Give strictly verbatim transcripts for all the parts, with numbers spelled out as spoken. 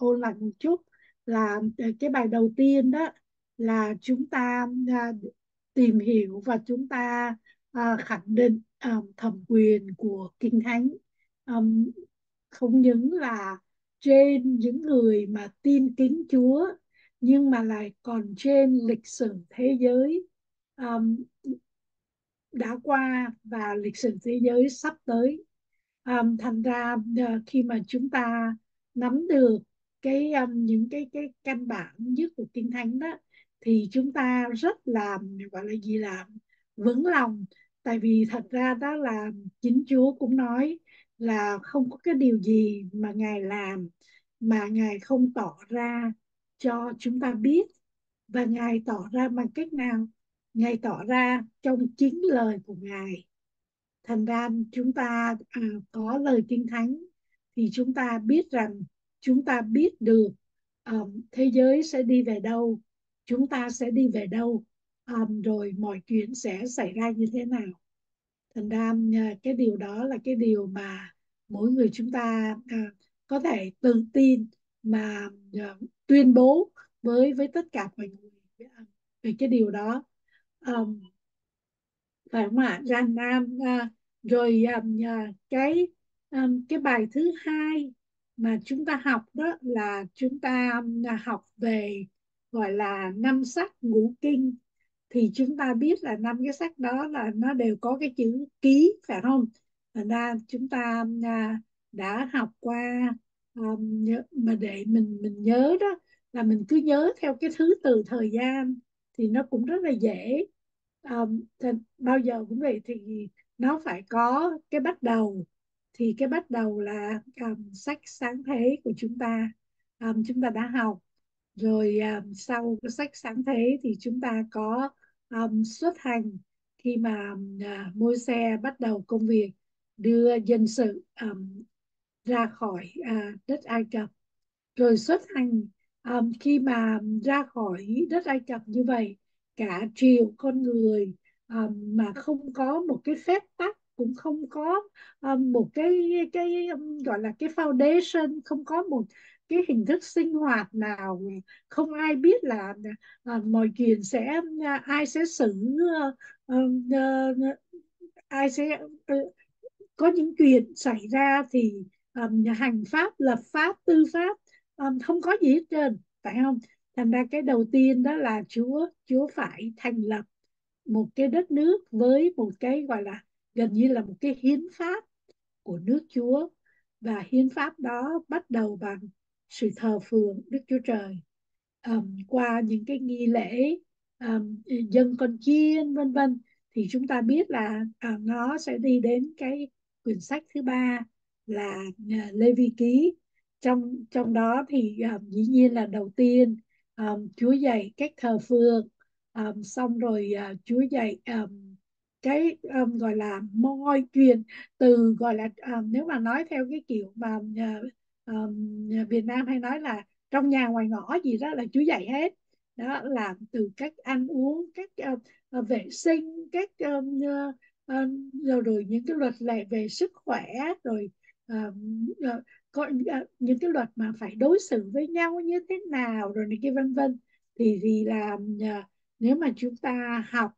ôn lại một chút là ờ, cái bài đầu tiên đó là chúng ta à, tìm hiểu và chúng ta à, khẳng định à, thẩm quyền của Kinh Thánh. Ừm, Không những là trên những người mà tin kính Chúa, nhưng mà lại còn trên lịch sử thế giới um, đã qua và lịch sử thế giới sắp tới. Um, thành ra uh, khi mà chúng ta nắm được cái um, những cái cái căn bản nhất của Kinh Thánh đó, thì chúng ta rất là gọi là gì là vững lòng. Tại vì thật ra đó là chính Chúa cũng nói là không có cái điều gì mà Ngài làm mà Ngài không tỏ ra cho chúng ta biết. Và Ngài tỏ ra bằng cách nào? Ngài tỏ ra trong chính lời của Ngài. Thành ra chúng ta à, có lời Kinh Thánh thì chúng ta biết rằng, chúng ta biết được um, thế giới sẽ đi về đâu, chúng ta sẽ đi về đâu, um, rồi mọi chuyện sẽ xảy ra như thế nào. Thành ra à, cái điều đó là cái điều mà mỗi người chúng ta à, có thể tự tin mà à, tuyên bố với với tất cả mọi người về cái điều đó. Um, phải không ạ? Rằng à, à, rồi à, à, cái à, cái bài thứ hai mà chúng ta học đó là chúng ta à, học về gọi là năm sách ngũ kinh. Thì chúng ta biết là năm cái sách đó là nó đều có cái chữ ký, phải không? Thành ra chúng ta à, đã học qua, um, nhớ- mà để mình mình nhớ đó là mình cứ nhớ theo cái thứ tự thời gian thì nó cũng rất là dễ. Um, bao giờ cũng vậy, thì nó phải có cái bắt đầu. Thì cái bắt đầu là um, sách sáng thế của chúng ta, um, chúng ta đã học rồi. Um, sau cái sách sáng thế thì chúng ta có um, xuất hành, khi mà uh, Môi-se bắt đầu công việc đưa dân sự um, ra khỏi uh, đất Ai Cập. Rồi xuất hành, um, khi mà ra khỏi đất Ai Cập như vậy, cả triệu con người, um, mà không có một cái phép tắc, cũng không có um, một cái cái um, gọi là cái foundation, không có một cái hình thức sinh hoạt nào, không ai biết là uh, mọi chuyện sẽ uh, ai sẽ xử uh, uh, ai sẽ uh, có những chuyện xảy ra thì um, hành pháp, lập pháp, tư pháp um, không có gì hết trơn, phải không? Thành ra cái đầu tiên đó là Chúa Chúa phải thành lập một cái đất nước với một cái gọi là gần như là một cái hiến pháp của nước Chúa. Và hiến pháp đó bắt đầu bằng sự thờ phượng Đức Chúa Trời, um, qua những cái nghi lễ um, dâng con chiên vân vân. Thì chúng ta biết là à, nó sẽ đi đến cái quyển sách thứ ba là à, Lê Vi Ký. Trong trong đó thì à, dĩ nhiên là đầu tiên um, Chúa dạy cách thờ phượng, um, xong rồi à, Chúa dạy um, cái um, gọi là mọi chuyện, từ gọi là um, nếu mà nói theo cái kiểu mà uh, um, Việt Nam hay nói là trong nhà ngoài ngõ gì đó là Chúa dạy hết. Đó là từ cách ăn uống, cách uh, uh, vệ sinh, cách um, uh, uh, rồi, rồi những cái luật lệ về sức khỏe, rồi uh, uh, có uh, những cái luật mà phải đối xử với nhau như thế nào, rồi này kia vân vân. Thì thì là uh, nếu mà chúng ta học,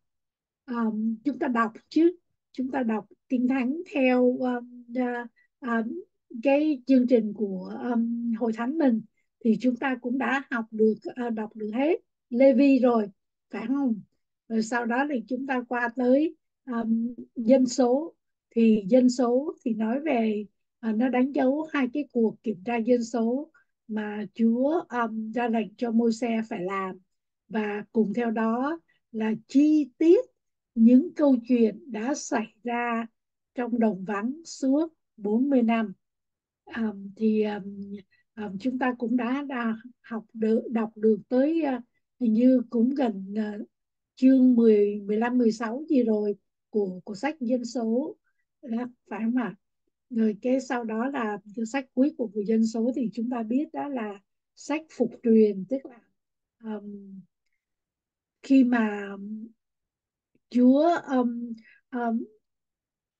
um, chúng ta đọc chứ, chúng ta đọc Kinh Thánh theo um, uh, um, cái chương trình của um, hội thánh mình, thì chúng ta cũng đã học được, uh, đọc được hết Lê Vi rồi, phải không? Rồi sau đó thì chúng ta qua tới um, dân số. Thì dân số thì nói về, uh, nó đánh dấu hai cái cuộc kiểm tra dân số mà Chúa um, ra lệnh cho Môi-se phải làm. Và cùng theo đó là chi tiết những câu chuyện đã xảy ra trong đồng vắng suốt bốn mươi năm. Um, thì um, um, chúng ta cũng đã, đã học được, đọc được tới uh, hình như cũng gần uh, chương mười, mười lăm, mười sáu gì rồi của của sách dân số đó, phải không ạ? Rồi cái sau đó là cái sách cuối cùng của dân số thì chúng ta biết đó là sách phục truyền, tức là um, khi mà Chúa um, um,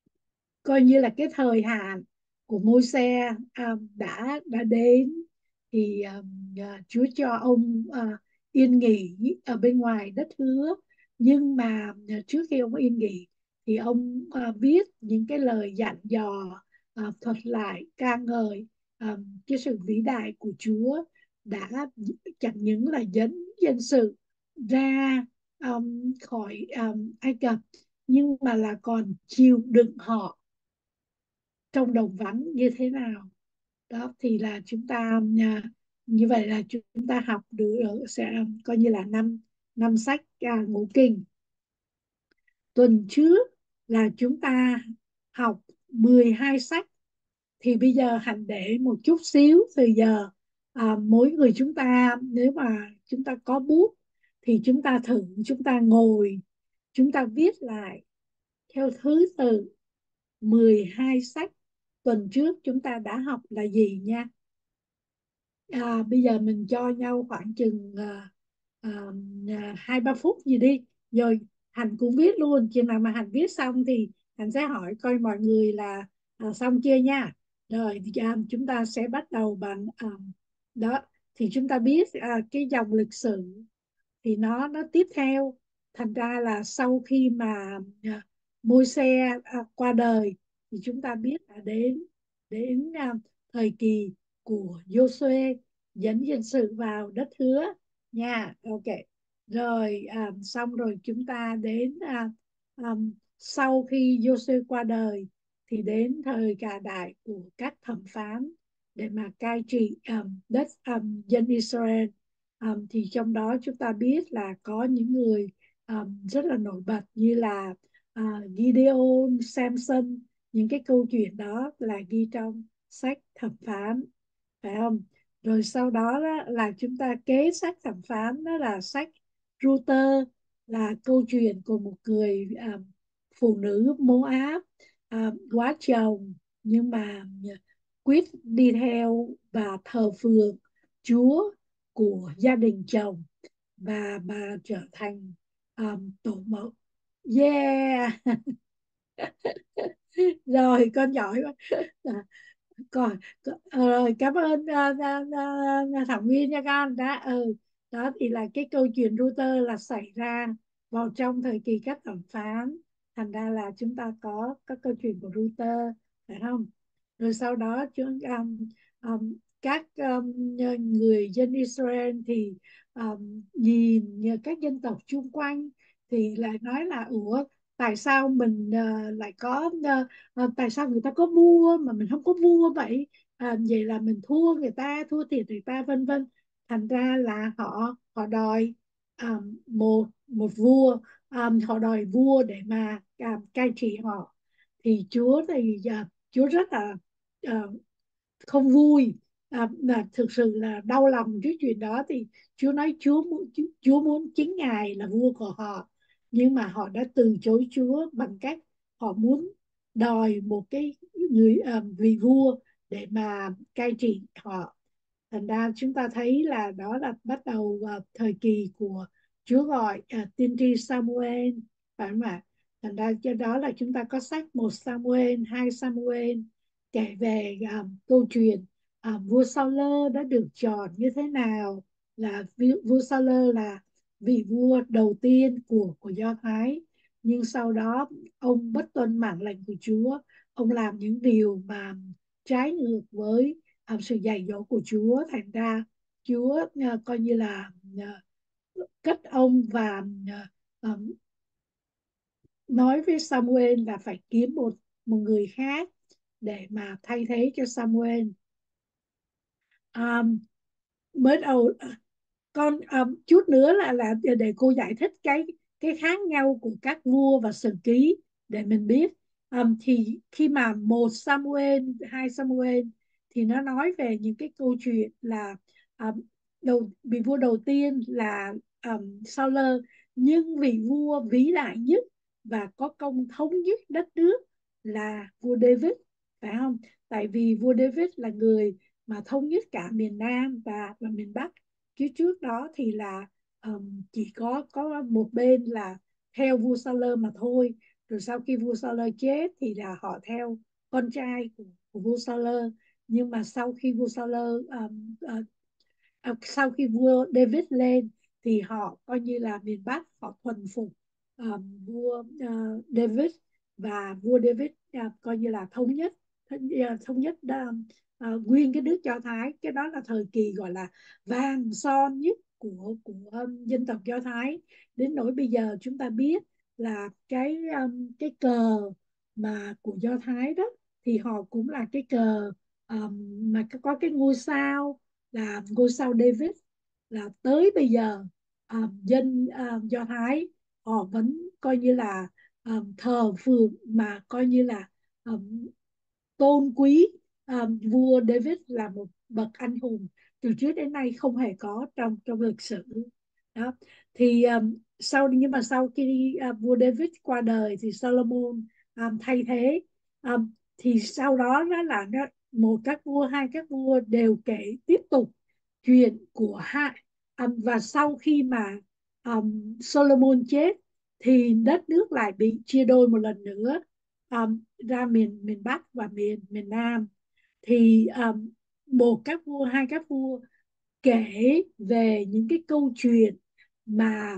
coi như là cái thời hạn của Môi-se um, đã đã đến, thì um, à, Chúa cho ông à, yên nghỉ ở bên ngoài đất hứa. Nhưng mà à, trước khi ông yên nghỉ thì ông à, viết những cái lời dặn dò, à, thuật lại ca ngợi à, cái sự vĩ đại của Chúa đã chẳng những là dẫn dân sự ra um, khỏi um, Ai Cập, nhưng mà là còn chịu đựng họ trong đồng vắng như thế nào. Đó thì là chúng ta à, như vậy là chúng ta học được, sẽ coi như là năm năm sách à, ngũ kinh. Tuần trước là chúng ta học mười hai sách, thì bây giờ Hạnh để một chút xíu thời giờ, à, mỗi người chúng ta nếu mà chúng ta có bút thì chúng ta thử, chúng ta ngồi, chúng ta viết lại theo thứ tự mười hai sách tuần trước chúng ta đã học là gì nha. À, bây giờ mình cho nhau khoảng chừng à, à, à, hai ba phút gì đi, rồi Hành cũng viết luôn. Chừng nào mà Hành viết xong thì Hành sẽ hỏi coi mọi người là à, xong chưa nha. Rồi thì, à, chúng ta sẽ bắt đầu bằng à, đó. Thì chúng ta biết à, cái dòng lịch sử thì nó nó tiếp theo. Thành ra là sau khi mà à, Môi-se à, qua đời thì chúng ta biết là đến đến à, thời kỳ của Giô-suê dẫn dân sự vào đất hứa nha. Ok, rồi à, xong rồi chúng ta đến à, à, sau khi Giô-suê qua đời thì đến thời cả đại của các thẩm phán để mà cai trị um, đất um, dân Israel. Um, thì trong đó chúng ta biết là có những người um, rất là nổi bật như là uh, Gideon, Samson. Những cái câu chuyện đó là ghi trong sách thẩm phán, phải không? Rồi sau đó, đó là chúng ta kế sách thẩm phán, đó là sách Ru-tơ, là câu chuyện của một người um, phụ nữ Mô-áp um, quá chồng, nhưng mà quyết đi theo và thờ phượng Chúa của gia đình chồng, và bà trở thành um, tổ mẫu. Yeah. Rồi con giỏi quá. Còn rồi, cảm ơn uh, Thảo Nguyên nha con. Đó, ừ. Đó thì là cái câu chuyện router là xảy ra vào trong thời kỳ các thẩm phán. Thành ra là chúng ta có các câu chuyện của router, phải không? Rồi sau đó chúng um, um, các um, người dân Israel thì um, nhìn các dân tộc chung quanh thì lại nói là ủa, tại sao mình uh, lại có uh, à, tại sao người ta có vua mà mình không có vua vậy, à, vậy là mình thua người ta, thua thiệt người ta, vân vân. Thành ra là họ họ đòi à, một một vua, à, họ đòi vua để mà à, cai trị họ. Thì Chúa thì à, Chúa rất là à, không vui, à, là thực sự là đau lòng trước chuyện đó. Thì Chúa nói Chúa muốn Chúa muốn chính Ngài là vua của họ, nhưng mà họ đã từ chối Chúa bằng cách họ muốn đòi một cái người à, vị vua để mà cai trị họ. Thành ra chúng ta thấy là đó là bắt đầu vào thời kỳ của Chúa gọi à, tiên tri Samuel, phải không ạ? Thành ra cho đó là chúng ta có sách một Samuel, hai Samuel kể về à, câu chuyện à, vua Saul đã được chọn như thế nào. Là vua Saul là vị vua đầu tiên của của Do Thái, nhưng sau đó ông bất tuân mạng lệnh của Chúa, ông làm những điều mà trái ngược với à, sự dạy dỗ của Chúa. Thành ra Chúa à, coi như là à, cất ông, và à, à, nói với Samuel là phải kiếm một một người khác để mà thay thế cho Samuel. Um, mới đầu con um, chút nữa là là để cô giải thích cái cái khác nhau của các vua và sử ký để mình biết. Um, thì khi mà một Samuel, hai Samuel thì nó nói về những cái câu chuyện là um, đầu vị vua đầu tiên là um, Saul, nhưng vị vua vĩ đại nhất và có công thống nhất đất nước là vua David, phải không? Tại vì vua David là người mà thống nhất cả miền Nam và, và miền Bắc. Chứ trước đó thì là um, chỉ có có một bên là theo vua Saul mà thôi. Rồi sau khi vua Saul chết thì là họ theo con trai của, của vua Saul. Nhưng mà sau khi vua Saul um, uh, à, sau khi vua David lên thì họ coi như là miền Bắc họ thuần phục ờ, vua ờ, David, và vua David ờ, coi như là thống nhất thống, ờ, thống nhất ờ, ờ, nguyên cái nước Do Thái. Cái đó là thời kỳ gọi là vàng son nhất của của um, dân tộc Do Thái, đến nỗi bây giờ chúng ta biết là cái um, cái cờ mà của Do Thái đó thì họ cũng là cái cờ um, mà có cái ngôi sao là ngôi sao David, là tới bây giờ um, dân um, Do Thái họ vẫn coi như là um, thờ phượng, mà coi như là um, tôn quý um, vua David là một bậc anh hùng từ trước đến nay không hề có trong trong lịch sử đó. Thì um, sau nhưng mà sau khi uh, vua David qua đời thì Solomon um, thay thế. Um, thì sau đó đó là nó, một các vua hai các vua đều kể tiếp tục chuyện của hai. Um, và sau khi mà um, Solomon chết thì đất nước lại bị chia đôi một lần nữa, um, ra miền miền Bắc và miền miền Nam. Thì um, một các vua hai các vua kể về những cái câu chuyện mà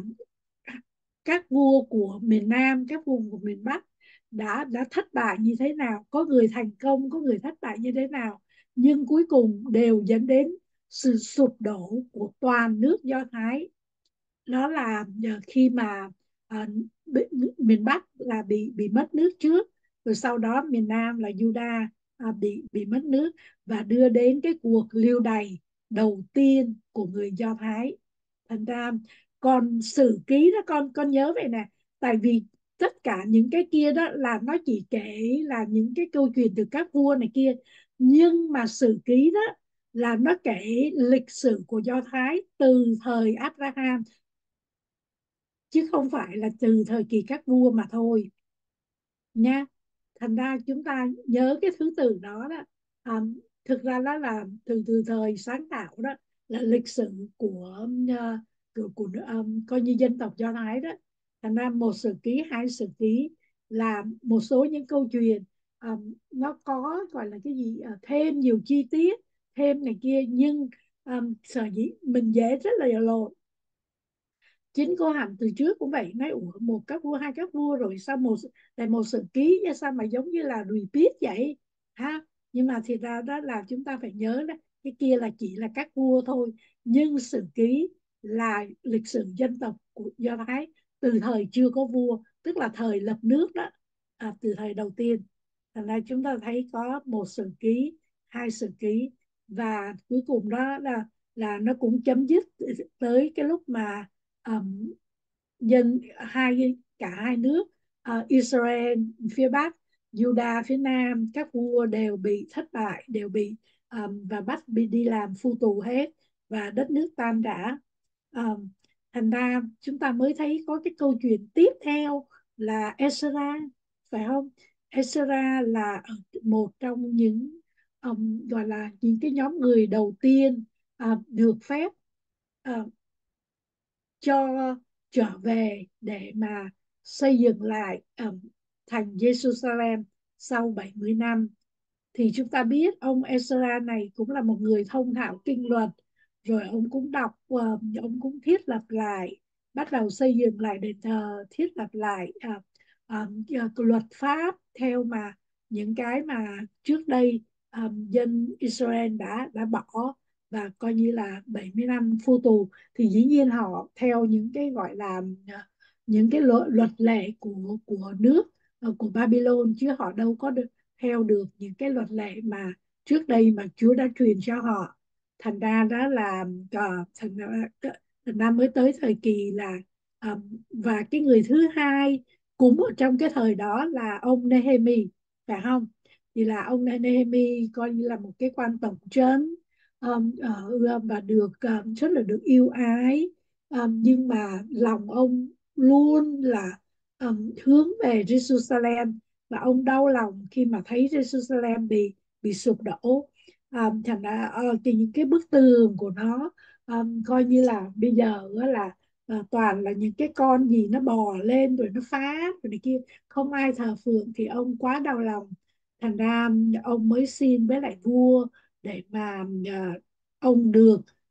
các vua của miền Nam, các vua của miền Bắc đã đã thất bại như thế nào, có người thành công có người thất bại như thế nào, nhưng cuối cùng đều dẫn đến sự sụp đổ của toàn nước Do Thái. Đó là nhờ khi mà à, bị, miền Bắc là bị bị mất nước trước, rồi sau đó miền Nam là Juda à, bị bị mất nước, và đưa đến cái cuộc lưu đày đầu tiên của người Do Thái. Thành ra còn sử ký đó, con con nhớ vậy nè, tại vì tất cả những cái kia đó là nó chỉ kể là những cái câu chuyện từ các vua này kia, nhưng mà sử ký đó là nó kể lịch sử của Do Thái từ thời Abraham, chứ không phải là từ thời kỳ các vua mà thôi nha. Thành ra chúng ta nhớ cái thứ tự đó đó. à, Thực ra đó là từ từ thời sáng tạo đó, là lịch sử của uh, của, của um, coi như dân tộc Do Thái đó. Thành ra một sử ký hai sử ký là một số những câu chuyện um, nó có gọi là cái gì, uh, thêm nhiều chi tiết thêm này kia, nhưng um, sở dĩ mình dễ rất là lộn. Chính cô Hạnh từ trước cũng vậy, nói ủa một các vua hai các vua rồi sao một lại một sử ký, sao mà giống như là repeat vậy ha. Nhưng mà thì ra đó là chúng ta phải nhớ đó, cái kia là chỉ là các vua thôi, nhưng sử ký là lịch sử dân tộc của Do Thái từ thời chưa có vua, tức là thời lập nước đó, à, từ thời đầu tiên. Thành ra chúng ta thấy có một sử ký hai sử ký, và cuối cùng đó là là nó cũng chấm dứt tới cái lúc mà um, dân hai cả hai nước, uh, Israel phía Bắc, Juda phía Nam, các vua đều bị thất bại, đều bị um, và bắt bị đi làm phu tù hết, và đất nước tan rã. um, Thành ra chúng ta mới thấy có cái câu chuyện tiếp theo là Ezra, phải không? Ezra là một trong những um, gọi là những cái nhóm người đầu tiên uh, được phép uh, cho trở về để mà xây dựng lại um, thành Jerusalem sau bảy mươi năm. Thì chúng ta biết ông Ezra này cũng là một người thông thạo kinh luật, rồi ông cũng đọc, uh, ông cũng thiết lập lại, bắt đầu xây dựng lại đền thờ, thiết lập lại uh, um, uh, luật pháp theo mà những cái mà trước đây um, dân Israel đã đã bỏ, và coi như là bảy mươi năm phu tù. Thì dĩ nhiên họ theo những cái gọi là uh, những cái luật, luật lệ của của nước, uh, của Babylon, chứ họ đâu có được theo được những cái luật lệ mà trước đây mà Chúa đã truyền cho họ. Thành ra đó là uh, thành ra, thành ra mới tới thời kỳ là uh, và cái người thứ hai cũng ở trong cái thời đó là ông Nehemi, phải không? Thì là ông Nehemi coi như là một cái quan tổng trấn, um, uh, và được um, rất là được yêu ái, um, nhưng mà lòng ông luôn là um, hướng về Jerusalem, và ông đau lòng khi mà thấy Jerusalem bị bị sụp đổ. Um, thành ra uh, thì những cái bức tường của nó um, coi như là bây giờ là uh, toàn là những cái con gì nó bò lên rồi nó phá rồi này kia, không ai thờ phượng, thì ông quá đau lòng. Thành ra ông mới xin với lại vua để mà uh, ông được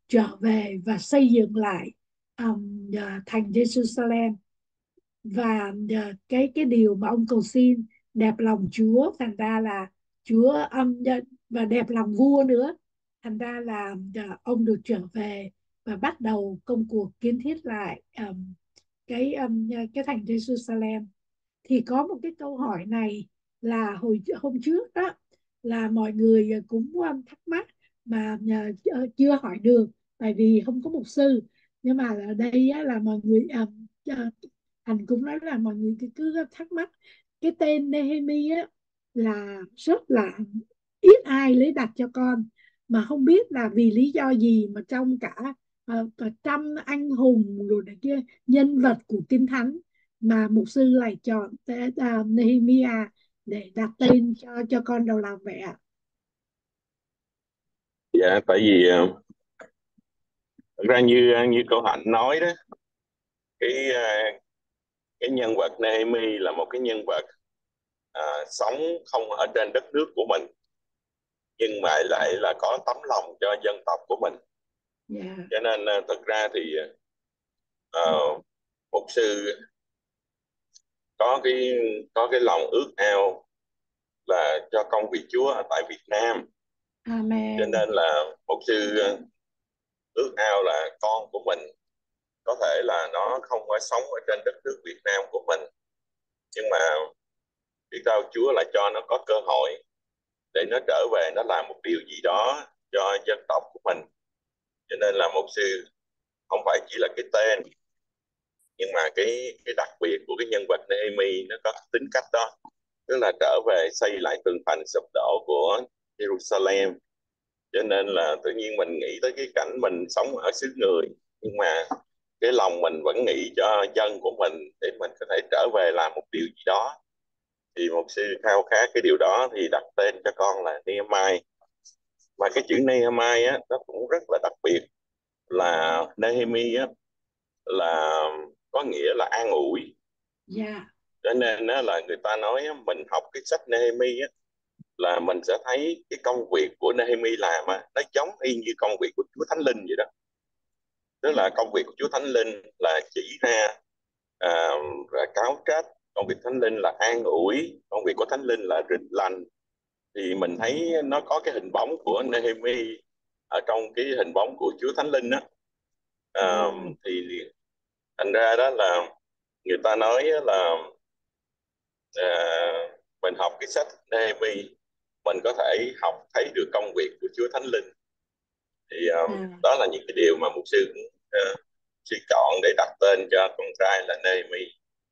trở về và xây dựng lại um, à, thành Jerusalem. Và à, cái cái điều mà ông cầu xin đẹp lòng Chúa, thành ra là Chúa âm nhận, và đẹp lòng vua nữa, thành ra là à, ông được trở về và bắt đầu công cuộc kiến thiết lại um, cái um, cái thành Jerusalem. Thì có một cái câu hỏi này là hồi hôm trước đó là mọi người cũng um, thắc mắc mà uh, chưa hỏi được, tại vì không có mục sư. Nhưng mà ở đây á, là mọi người um, uh, Thành cũng nói là mọi người cứ, cứ thắc mắc cái tên Nehemi á, là rất là ít ai lấy đặt cho con, mà không biết là vì lý do gì mà trong cả uh, cả trăm anh hùng rồi này kia nhân vật của Kinh Thánh mà mục sư lại chọn tên uh, Nehemiah để đặt tên cho cho con đầu lòng vậy ạ? Dạ, tại vì ờ, thật ra như như câu Hạnh nói đó, cái ờ, cái nhân vật Nehemi là một cái nhân vật ờ, sống không ở trên đất nước của mình, nhưng mà lại là có tấm lòng cho dân tộc của mình. Dạ. Cho nên ờ, thật ra thì ờ, mục sư có cái có cái lòng ước ao là cho công việc Chúa ở tại Việt Nam. Cho Amen. nên là mục sư ờ, ước ao là con của mình có thể là nó không phải sống ở trên đất nước Việt Nam của mình, nhưng mà biết đâu Chúa lại cho nó có cơ hội để nó trở về, nó làm một điều gì đó cho dân tộc của mình. Cho nên là mục sư không phải chỉ là cái tên, nhưng mà cái cái đặc biệt của cái nhân vật Nehemi nó có tính cách đó, tức là trở về xây lại tường thành sụp đổ của Jerusalem. Cho nên là tự nhiên mình nghĩ tới cái cảnh mình sống ở xứ người, nhưng mà cái lòng mình vẫn nghĩ cho dân của mình để mình có thể trở về làm một điều gì đó. Thì mục sư khao khát cái điều đó thì đặt tên cho con là Nehemiah. Mà cái chữ Nehemiah á nó cũng rất là đặc biệt, là Nehemi á là có nghĩa là an ủi. Dạ. Cho nên á, là người ta nói á, mình học cái sách Nehemi á, là mình sẽ thấy cái công việc của Nehemi làm á, nó giống y như công việc của Chúa Thánh Linh vậy đó. Tức là công việc của Chúa Thánh Linh là chỉ ra à, là cáo trách, công việc Thánh Linh là an ủi, công việc của Thánh Linh là rình lành. Thì mình thấy nó có cái hình bóng của Nehemi ở trong cái hình bóng của Chúa Thánh Linh đó. À, Wow. thì thành ra đó là người ta nói là à, mình học cái sách Nehemi, mình có thể học thấy được công việc của Chúa Thánh Linh. Thì um, À. đó là những cái điều mà mục sư cũng uh, suy chọn để đặt tên cho con trai là Nehemi.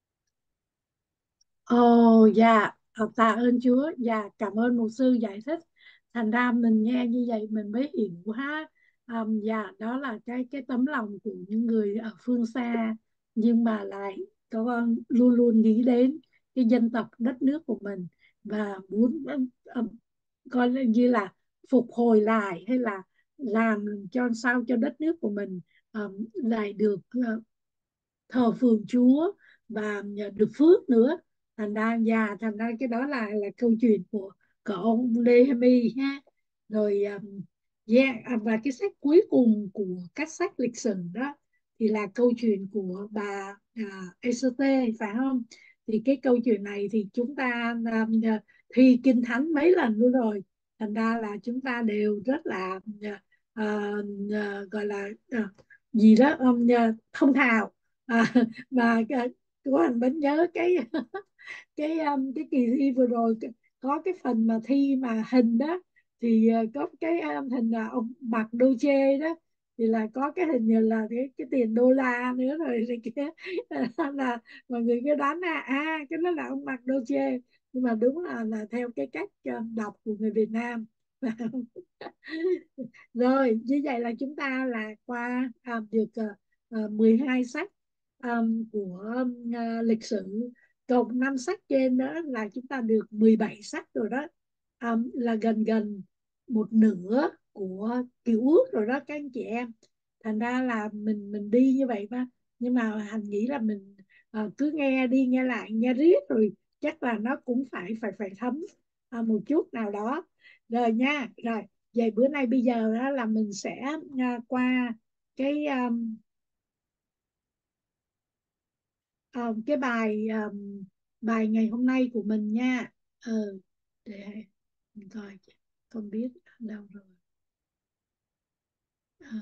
Ồ, dạ, ờ, tạ ơn Chúa, dạ, cảm ơn mục sư giải thích. Thành ra mình nghe như vậy mình mới hiểu ha. Ờm, dạ, đó là cái cái tấm lòng của những người ở phương xa, nhưng mà lại có luôn luôn nghĩ đến cái dân tộc đất nước của mình, và muốn ờm, coi như là phục hồi lại, hay là làm cho sao cho đất nước của mình ờm, lại được ờ, thờ phượng Chúa và được phước nữa. Thành ra già thành ra cái đó là là câu chuyện của của ông Nehemi ha. Rồi um, yeah, à, và cái sách cuối cùng của các sách lịch sử đó thì là câu chuyện của bà à, Ê-sô-tê, phải không? Thì cái câu chuyện này thì chúng ta um, thi kinh thánh mấy lần luôn rồi, thành ra là chúng ta đều rất là uh, uh, gọi là uh, gì đó um, thông thạo. À, và à, cô Hành vẫn nhớ cái cái um, cái kỳ thi vừa rồi, có cái phần mà thi mà hình đó, thì uh, có cái um, hình là ông mặc đô chê đó, thì là có cái hình như là cái cái tiền đô la nữa rồi này kia. Là mọi người cứ đoán là à cái đó là ông mặc đô chê, nhưng mà đúng là là theo cái cách um, đọc của người Việt Nam. Rồi như vậy là chúng ta là qua à, được uh, mười hai sách um, của uh, lịch sử, cộng năm sách trên đó là chúng ta được mười bảy sách rồi đó. Um, là gần gần một nửa của Cựu Ước rồi đó các anh chị em. Thành ra là mình mình đi như vậy mà, nhưng mà Hành nghĩ là mình uh, cứ nghe đi nghe lại nghe riết rồi chắc là nó cũng phải phải phải thấm uh, một chút nào đó. Rồi nha. Rồi Vậy bữa nay bây giờ đó là mình sẽ à, qua cái um, um, cái bài um, bài ngày hôm nay của mình nha. Ừ, để mình coi con biết ở đâu rồi. À,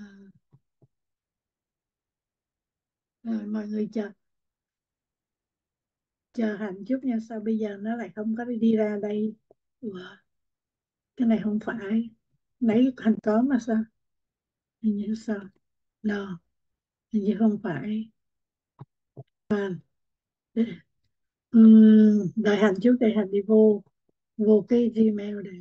rồi mọi người chờ chờ Hạnh chút nha, sao bây giờ nó lại không có đi ra đây. Ủa, cái này không phải, nãy Hạnh có mà sao, hình như sao, no, hình như không phải. Ừm, đợi Hạnh chút, để Hạnh đi vô vô cái Gmail để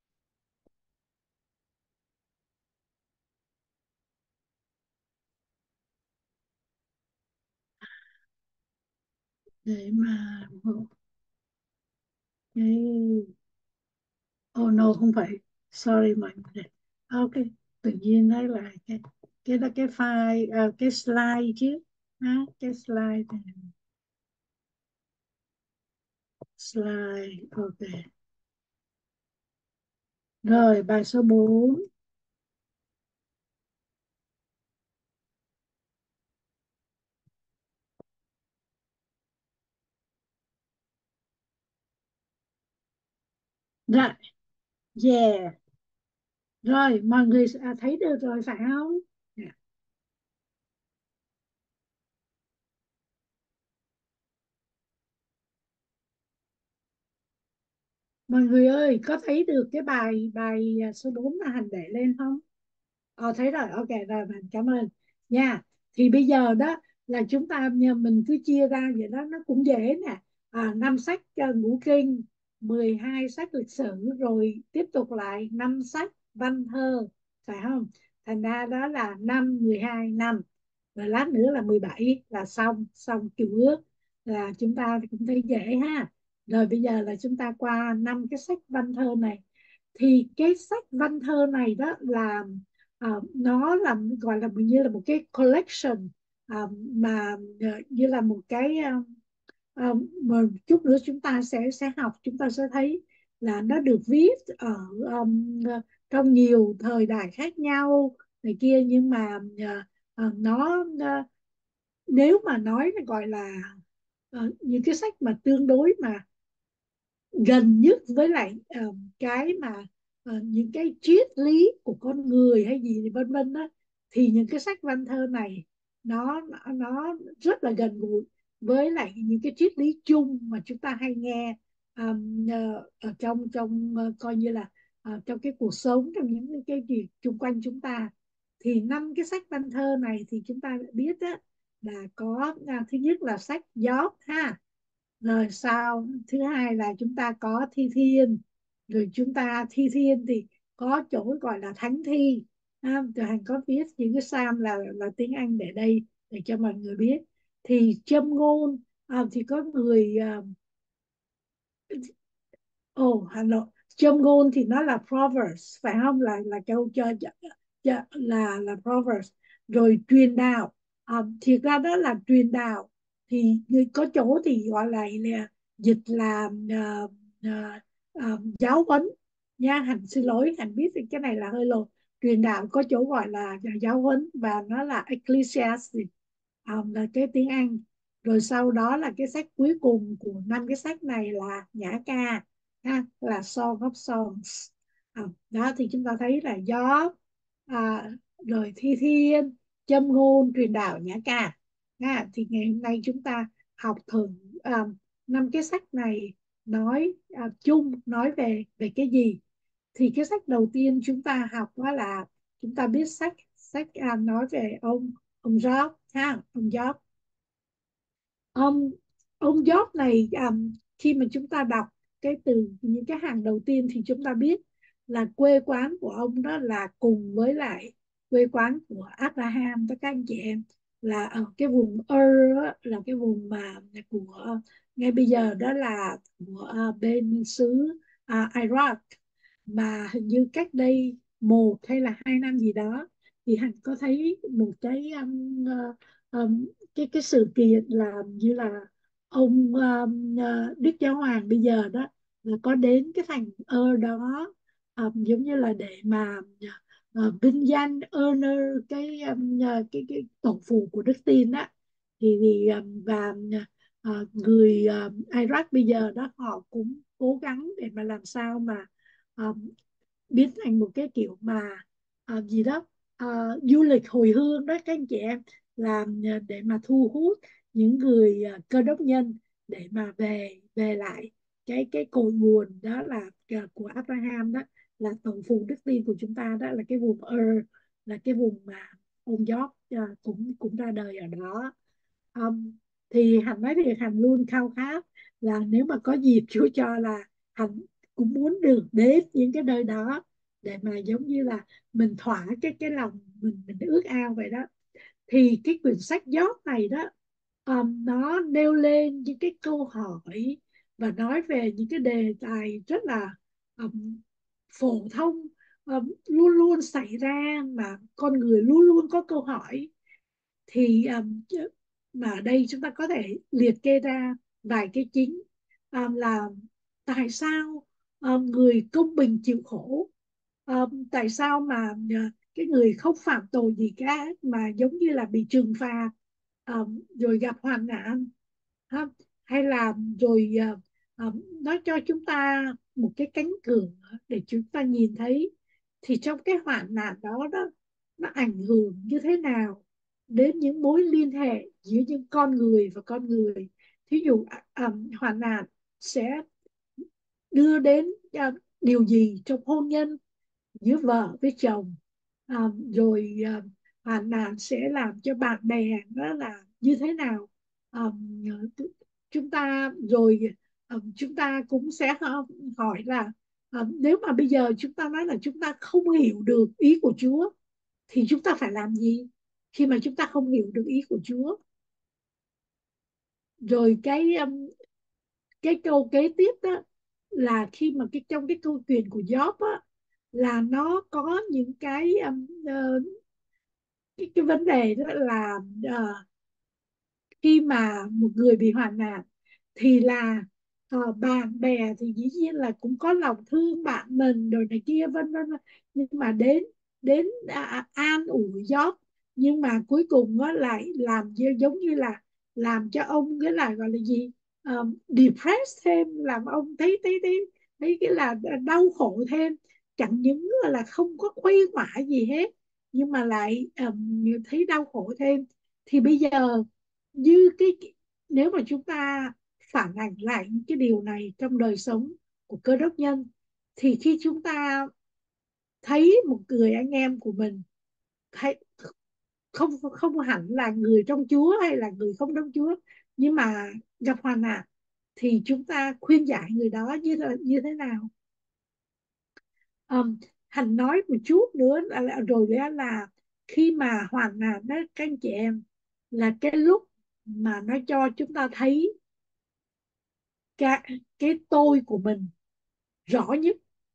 để mà vô cái, oh no không phải, sorry mọi người. Ok, tự nhiên nói là cái cái đó cái file à, cái slide chứ. À, cái slide này. Slide, ok. Rồi bài số bốn. Rồi, yeah, rồi mọi người à, thấy được rồi phải không? Dạ. Mọi người ơi, có thấy được cái bài bài à, số bốn mà Hành để lên không? Ờ thấy rồi, ok rồi, mình cảm ơn nha. Thì bây giờ đó là chúng ta nhờ mình cứ chia ra vậy đó, nó cũng dễ nè. À, năm sách uh, ngũ kinh, mười hai sách lịch sử, rồi tiếp tục lại năm sách văn thơ, phải không? Thành ra đó là năm, mười hai năm, rồi lát nữa là mười bảy là xong xong kiểu ước, là chúng ta cũng thấy dễ ha. Rồi bây giờ là chúng ta qua năm cái sách văn thơ này. Thì cái sách văn thơ này đó là ờ, nó là gọi là như là một cái collection, ờ, mà ờ, như là một cái ờ, ờ, mà chút nữa chúng ta sẽ sẽ học, chúng ta sẽ thấy là nó được viết ở um, ờ, trong nhiều thời đại khác nhau này kia, nhưng mà ờ, ờ, nó ờ, nếu mà nói gọi là ờ, những cái sách mà tương đối mà gần nhất với lại ờ, cái mà ờ, những cái triết lý của con người hay gì thì vân vân đó, thì những cái sách văn thơ này nó nó rất là gần gũi với lại những cái triết lý chung mà chúng ta hay nghe um, ờ, ở trong trong ờ, coi như là ờ, trong cái cuộc sống, trong những cái gì xung quanh chúng ta. Thì năm cái sách văn thơ này thì chúng ta đã biết đó là có à, thứ nhất là sách Giót ha, rồi sau thứ hai là chúng ta có thi thiên, rồi chúng ta thi thiên thì có chỗ gọi là thánh thi ha. Từ hàng có viết những cái psalm là là tiếng Anh để đây để cho mọi người biết. Thì châm ngôn à, thì có người à, ồ Hà Nội, châm ngôn thì nó là Proverbs phải không, là là câu cho, cho là là Proverbs. Rồi truyền đạo, à, thiệt ra đó là truyền đạo, thì người có chỗ thì gọi là, là dịch là à, à, à, giáo huấn nha. Hành xin lỗi, Hành biết thì cái này là hơi lộn. Truyền đạo có chỗ gọi là giáo huấn và nó là Ecclesiastes, à, là cái tiếng Anh. Rồi sau đó là cái sách cuối cùng của năm cái sách này là nhã ca ha, là Song of Songs. À, đó thì chúng ta thấy là gió, à, rồi thi thiên, châm ngôn, truyền đạo, nhã ca ha. Thì ngày hôm nay chúng ta học thử à, năm cái sách này nói à, chung nói về về cái gì. Thì cái sách đầu tiên chúng ta học đó là chúng ta biết sách sách à, nói về ông ông Job ha, ông Job. ông ông Job này um, khi mà chúng ta đọc cái từ những cái hàng đầu tiên thì chúng ta biết là quê quán của ông đó là cùng với lại quê quán của Abraham, tất cả anh chị em, là ở cái vùng Ur á, là cái vùng mà của ngay bây giờ đó là của uh, bên xứ uh, Iraq. Mà hình như cách đây một hay là hai năm gì đó thì Hạnh có thấy một cái um, uh, um, cái cái sự kiện là như là ông um, uh, Đức Giáo Hoàng bây giờ đó là có đến cái thành Ơ đó ờ, giống như là để mà ờ, vinh danh honor cái um, ờ, cái cái tổ phụ của Đức Tin á, thì thì um, và ờ, người ờ, Iraq bây giờ đó họ cũng cố gắng để mà làm sao mà ờ, biến thành một cái kiểu mà ờ, gì đó, ờ, du lịch hồi hương đó các anh chị em, làm ờ, để mà thu hút những người ờ, cơ đốc nhân để mà về về lại cái cái cội nguồn đó là ờ, của Abraham đó, là tổ phụ đức tin của chúng ta đó là cái vùng Ur, là cái vùng mà ông Job ờ, cũng cũng ra đời ở đó. Ừm, thì Hạnh nói thiệt, Hạnh luôn khao khát là nếu mà có dịp Chúa cho là Hạnh cũng muốn được đến những cái nơi đó, để mà giống như là mình thỏa cái cái lòng mình mình ước ao vậy đó. Thì cái quyển sách Job này đó, um, nó nêu lên những cái câu hỏi và nói về những cái đề tài rất là um, phổ thông, um, luôn luôn xảy ra mà con người luôn luôn có câu hỏi. Thì um, mà ở đây chúng ta có thể liệt kê ra vài cái chính, um, là tại sao um, người công bình chịu khổ, um, tại sao mà uh, cái người không phạm tội gì cả mà giống như là bị trừng phạt, um, rồi gặp hoạn nạn ha? Hay là rồi uh, um, nó cho chúng ta một cái cánh cửa để chúng ta nhìn thấy, thì trong cái hoạn nạn đó đó, nó ảnh hưởng như thế nào đến những mối liên hệ giữa những con người và con người. Thí dụ um, hoạn nạn sẽ đưa đến uh, điều gì trong hôn nhân giữa vợ với chồng, à, rồi à, hoạn nạn sẽ làm cho bạn bè đó là như thế nào. à, chúng ta rồi à, chúng ta cũng sẽ hỏi là à, nếu mà bây giờ chúng ta nói là chúng ta không hiểu được ý của Chúa thì chúng ta phải làm gì khi mà chúng ta không hiểu được ý của Chúa. Rồi cái um, cái câu kế tiếp đó là khi mà cái trong cái câu chuyện của Job á, là nó có những cái um, ờ, cái, cái vấn đề đó là ờ, khi mà một người bị hoạn nạn thì là ờ, bạn bè thì dĩ nhiên là cũng có lòng thương bạn mình rồi này kia vân vân, nhưng mà đến đến à, an ủi Job, nhưng mà cuối cùng á, lại làm như, giống như là làm cho ông cái là gọi là gì, Ờ, depressed thêm, làm ông thấy thấy thấy thấy cái là đau khổ thêm. Chẳng những là không có khuây khỏa gì hết, nhưng mà lại um, thấy đau khổ thêm. Thì bây giờ như cái, nếu mà chúng ta phản ảnh lại những cái điều này trong đời sống của cơ đốc nhân, thì khi chúng ta thấy một người anh em của mình, thấy không không hẳn là người trong Chúa hay là người không trong Chúa, nhưng mà gặp hoàn nạn, thì chúng ta khuyên giải người đó như là như thế nào. um, Hành nói một chút nữa là, là rồi đó là khi mà hoàn nạn đó các anh chị em, là cái lúc mà nó cho chúng ta thấy cái, cái tôi của mình rõ nhất.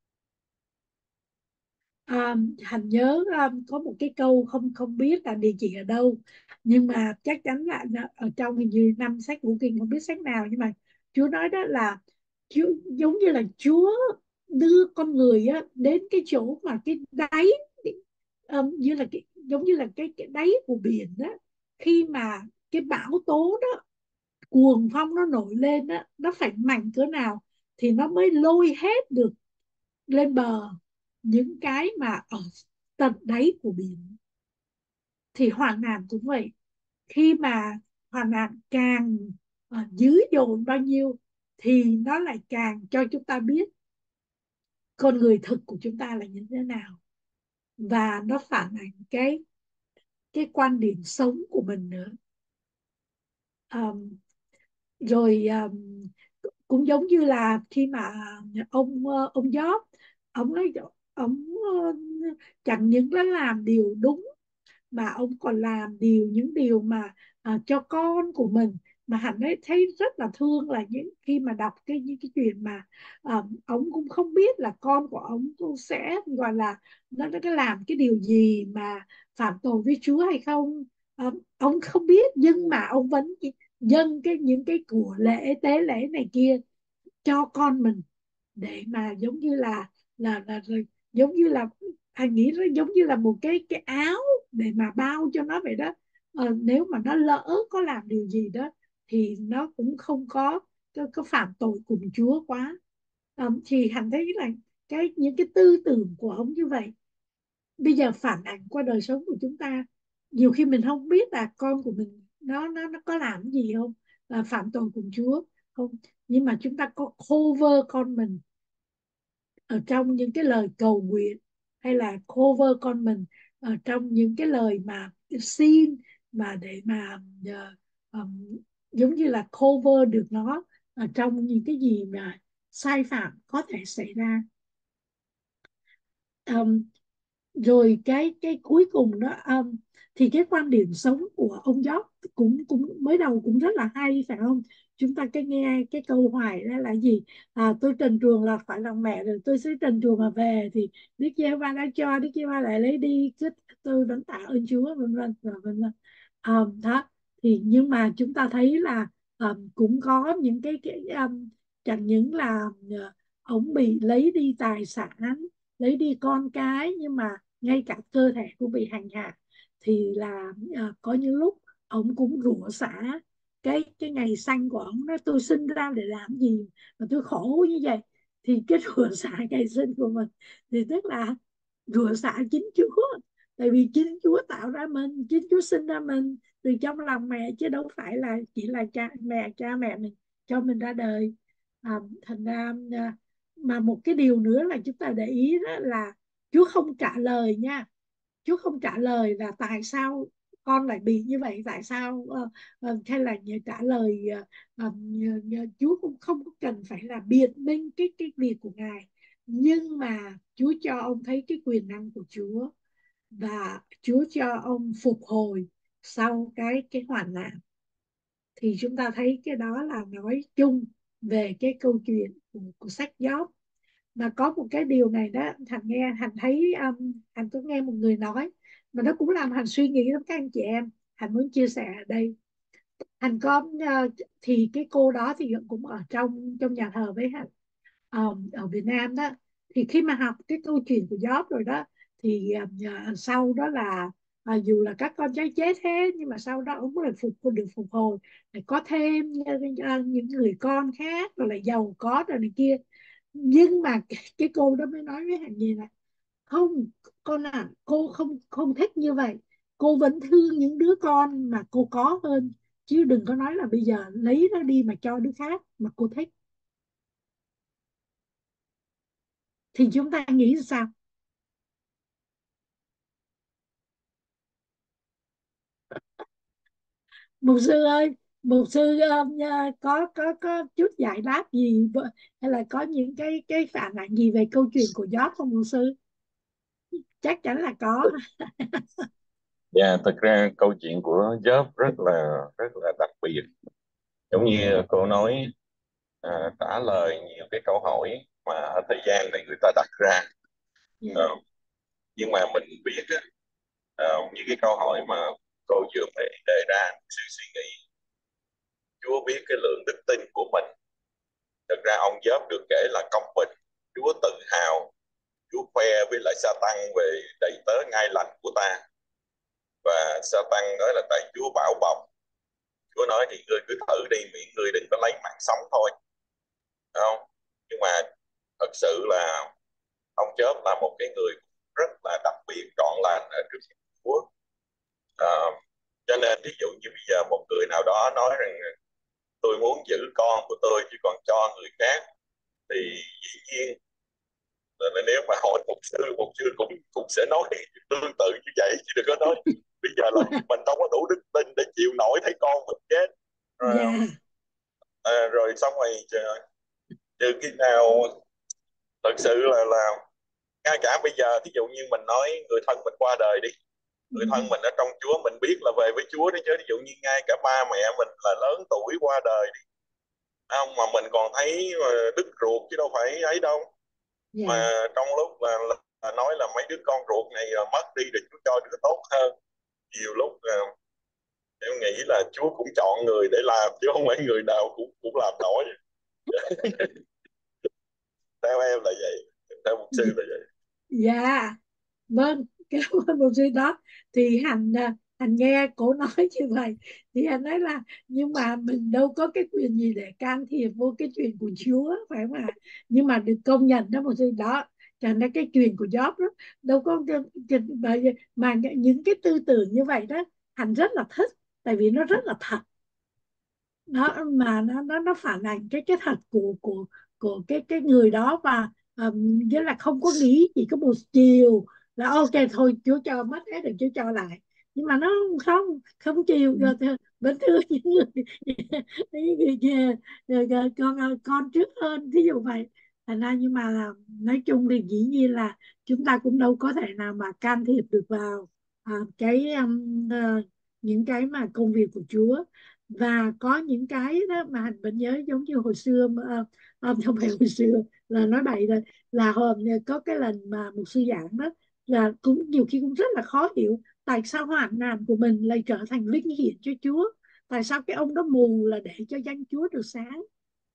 À, Hành nhớ um, có một cái câu không không biết là địa chỉ ở đâu, nhưng mà chắc chắn là nó ở trong hình như năm sách ngũ kinh, không biết sách nào, nhưng mà Chúa nói đó là Chúa giống như là Chúa đưa con người á, đến cái chỗ mà cái đáy, um, như là cái giống như là cái cái đáy của biển đó, khi mà cái bão tố đó, cuồng phong nó nổi lên đó, nó phải mạnh cỡ nào thì nó mới lôi hết được lên bờ những cái mà ở tận đáy của biển. Thì hoạn nạn cũng vậy, khi mà hoạn nạn càng uh, dữ dội bao nhiêu thì nó lại càng cho chúng ta biết con người thực của chúng ta là như thế nào, và nó phản ảnh cái cái quan điểm sống của mình nữa. um, Rồi um, cũng giống như là khi mà ông ờ, ông Job, ông nói ông ờ, chẳng những đã làm điều đúng, mà ông còn làm điều những điều mà à, cho con của mình. Mà Hạnh ấy thấy rất là thương là những khi mà đọc cái những cái chuyện mà à, ông cũng không biết là con của ông cũng sẽ gọi là nó nó có làm cái điều gì mà phạm tội với Chúa hay không. À, ông không biết, nhưng mà ông vẫn dâng cái những cái của lễ tế lễ này kia cho con mình, để mà giống như là là là, là giống như là anh nghĩ nó giống như là một cái cái áo để mà bao cho nó vậy đó. Ờ, nếu mà nó lỡ có làm điều gì đó thì nó cũng không có có, có phạm tội cùng Chúa quá. Ờ, thì Hạnh thấy là cái những cái tư tưởng của ông như vậy bây giờ phản ảnh qua đời sống của chúng ta. Nhiều khi mình không biết là con của mình nó nó nó có làm cái gì không, là phạm tội cùng Chúa không, nhưng mà chúng ta có cover con mình ở trong những cái lời cầu nguyện, hay là cover con mình ở trong những cái lời mà xin, mà để mà uh, um, giống như là cover được nó ở trong những cái gì mà sai phạm có thể xảy ra. Um, Rồi cái cái cuối cùng đó, um, thì cái quan điểm sống của ông Job cũng cũng mới đầu cũng rất là hay phải không? Chúng ta cái nghe cái câu hỏi đó là gì? À, tôi trần truồng là phải lòng mẹ, rồi tôi sẽ trần truồng mà về thì Đức Giê-hô-va đã cho, Đức Giê-hô-va lại lấy đi, cứ tôi vẫn tạ ơn Chúa, vân vân và vân vân. Um, đó thì nhưng mà chúng ta thấy là um, cũng có những cái cái um, chẳng những là uh, ông bị lấy đi tài sản, lấy đi con cái, nhưng mà ngay cả cơ thể cũng bị hành hạ. Thì là à, có những lúc ông cũng rủa xả cái cái ngày xanh của ông, nói tôi sinh ra để làm gì mà tôi khổ như vậy. Thì cái rủa xả ngày sinh của mình thì tức là rủa xả chính Chúa, tại vì chính Chúa tạo ra mình, chính Chúa sinh ra mình từ trong lòng mẹ, chứ đâu phải là chỉ là cha mẹ cha mẹ mình cho mình ra đời. À, thành ra à, mà một cái điều nữa là chúng ta để ý đó là Chúa không trả lời nha. Chúa không trả lời là tại sao con lại bị như vậy, tại sao uh, uh, hay là nhờ trả lời uh, uh, nhờ, nhờ, Chúa cũng không có cần phải là biện minh cái cái việc của Ngài, nhưng mà Chúa cho ông thấy cái quyền năng của Chúa, và Chúa cho ông phục hồi sau cái cái hoạn nạn. Thì chúng ta thấy cái đó là nói chung về cái câu chuyện của, của sách Gióp. Mà có một cái điều này đó, Thành nghe Thành thấy um, Thành có nghe một người nói mà nó cũng làm Thành suy nghĩ lắm các anh chị em, Thành muốn chia sẻ ở đây. Thành có uh, thì cái cô đó thì cũng ở trong trong nhà thờ với Thành, um, ở Việt Nam đó. Thì khi mà học cái câu chuyện của Job rồi đó, thì uh, sau đó là à, dù là các con cháu chết hết, nhưng mà sau đó ông lại phục được phục hồi, để có thêm uh, những người con khác, rồi là giàu có rồi này kia. Nhưng mà cái, cái cô đó mới nói với hàng gì là không, con à, cô không không thích như vậy, cô vẫn thương những đứa con mà cô có hơn, chứ đừng có nói là bây giờ lấy nó đi mà cho đứa khác mà cô thích. Thì chúng ta nghĩ sao? Mục sư ơi, mục sư um, à, có có có chút giải đáp gì v- hay là có những cái cái phản ảnh gì về câu chuyện của Job không mục sư? Chắc chắn là có. Dạ, thực ra câu chuyện của Job rất là rất là đặc biệt. Giống như cô nói, à, trả lời nhiều cái câu hỏi mà ở thời gian này người ta đặt ra. Dạ, Ờ, nhưng mà mình biết á, ờ, những cái câu hỏi mà cô vừa mới đề ra, sự suy nghĩ, Chúa biết cái lượng đức tin của mình. Thực ra ông Job được kể là công bình. Chúa tự hào, Chúa khoe với lại Sa-tăng về đầy tớ ngai lành của ta. Và Sa-tăng nói là tại Chúa bảo bọc. Chúa nói thì ngươi cứ thử đi, miễn ngươi đừng có lấy mạng sống thôi. Đúng không? Nhưng mà thật sự là ông Chớp là một cái người rất là đặc biệt, trọn lành ở trước mặt Chúa. À, cho nên ví dụ như bây giờ một người nào đó nói rằng tôi muốn giữ con của tôi chứ còn cho người khác, thì dĩ nhiên là nếu mà hỏi mục sư, mục sư cũng cũng sẽ nói tương tự như vậy, chứ đừng có nói bây giờ là mình không có đủ đức tin để chịu nổi thấy con mình chết. Rồi, dạ, à, rồi xong rồi trừ khi nào thật sự là là ngay cả bây giờ ví dụ như mình nói người thân mình qua đời đi, người thân mình ở trong Chúa mình biết là về với Chúa đấy, chứ ví dụ như ngay cả ba mẹ mình là lớn tuổi qua đời đi, không mà mình còn thấy đứt ruột chứ đâu phải ấy đâu. dạ. Mà trong lúc là, là nói là mấy đứa con ruột này là mất đi để Chúa cho đứa tốt hơn, nhiều lúc là em nghĩ là Chúa cũng chọn người để làm chứ không phải người nào cũng cũng làm nổi. Theo em là vậy, theo mục sư là vậy. Dạ, vâng, cảm ơn một sư đó. Thì hành à, hành nghe cổ nói như vậy thì hành nói là nhưng mà mình đâu có cái quyền gì để can thiệp vô cái chuyện của Chúa, phải không ạ? Nhưng mà được công nhận đó một sư đó, cho nên cái chuyện của Job đó đâu có cái- cái- mà mà những cái tư tưởng như vậy đó hành rất là thích, tại vì nó rất là thật. Nó mà nó nó nó phản ánh cái cái thật của của của cái cái người đó, và um, nghĩa là không có nghĩ chỉ có một chiều là ok thôi Chúa cho mất hết rồi Chúa cho lại, nhưng mà nó không không chiều rồi thì vẫn thương những người những người kia, rồi, rồi, con con trước hơn ví dụ vậy. Thành ra nhưng mà là, nói chung thì dĩ nhiên là chúng ta cũng đâu có thể nào mà can thiệp được vào à, cái um, ờ, những cái mà công việc của Chúa. Và có những cái đó mà Hạnh vẫn nhớ, giống như hồi xưa mà, à, không phải hồi xưa là nói bậy rồi, là hôm có cái lần mà một sư giảng đó, là cũng nhiều khi cũng rất là khó hiểu tại sao hoạn nạn của mình lại trở thành vinh hiển cho Chúa, tại sao cái ông đó mù là để cho danh Chúa được sáng.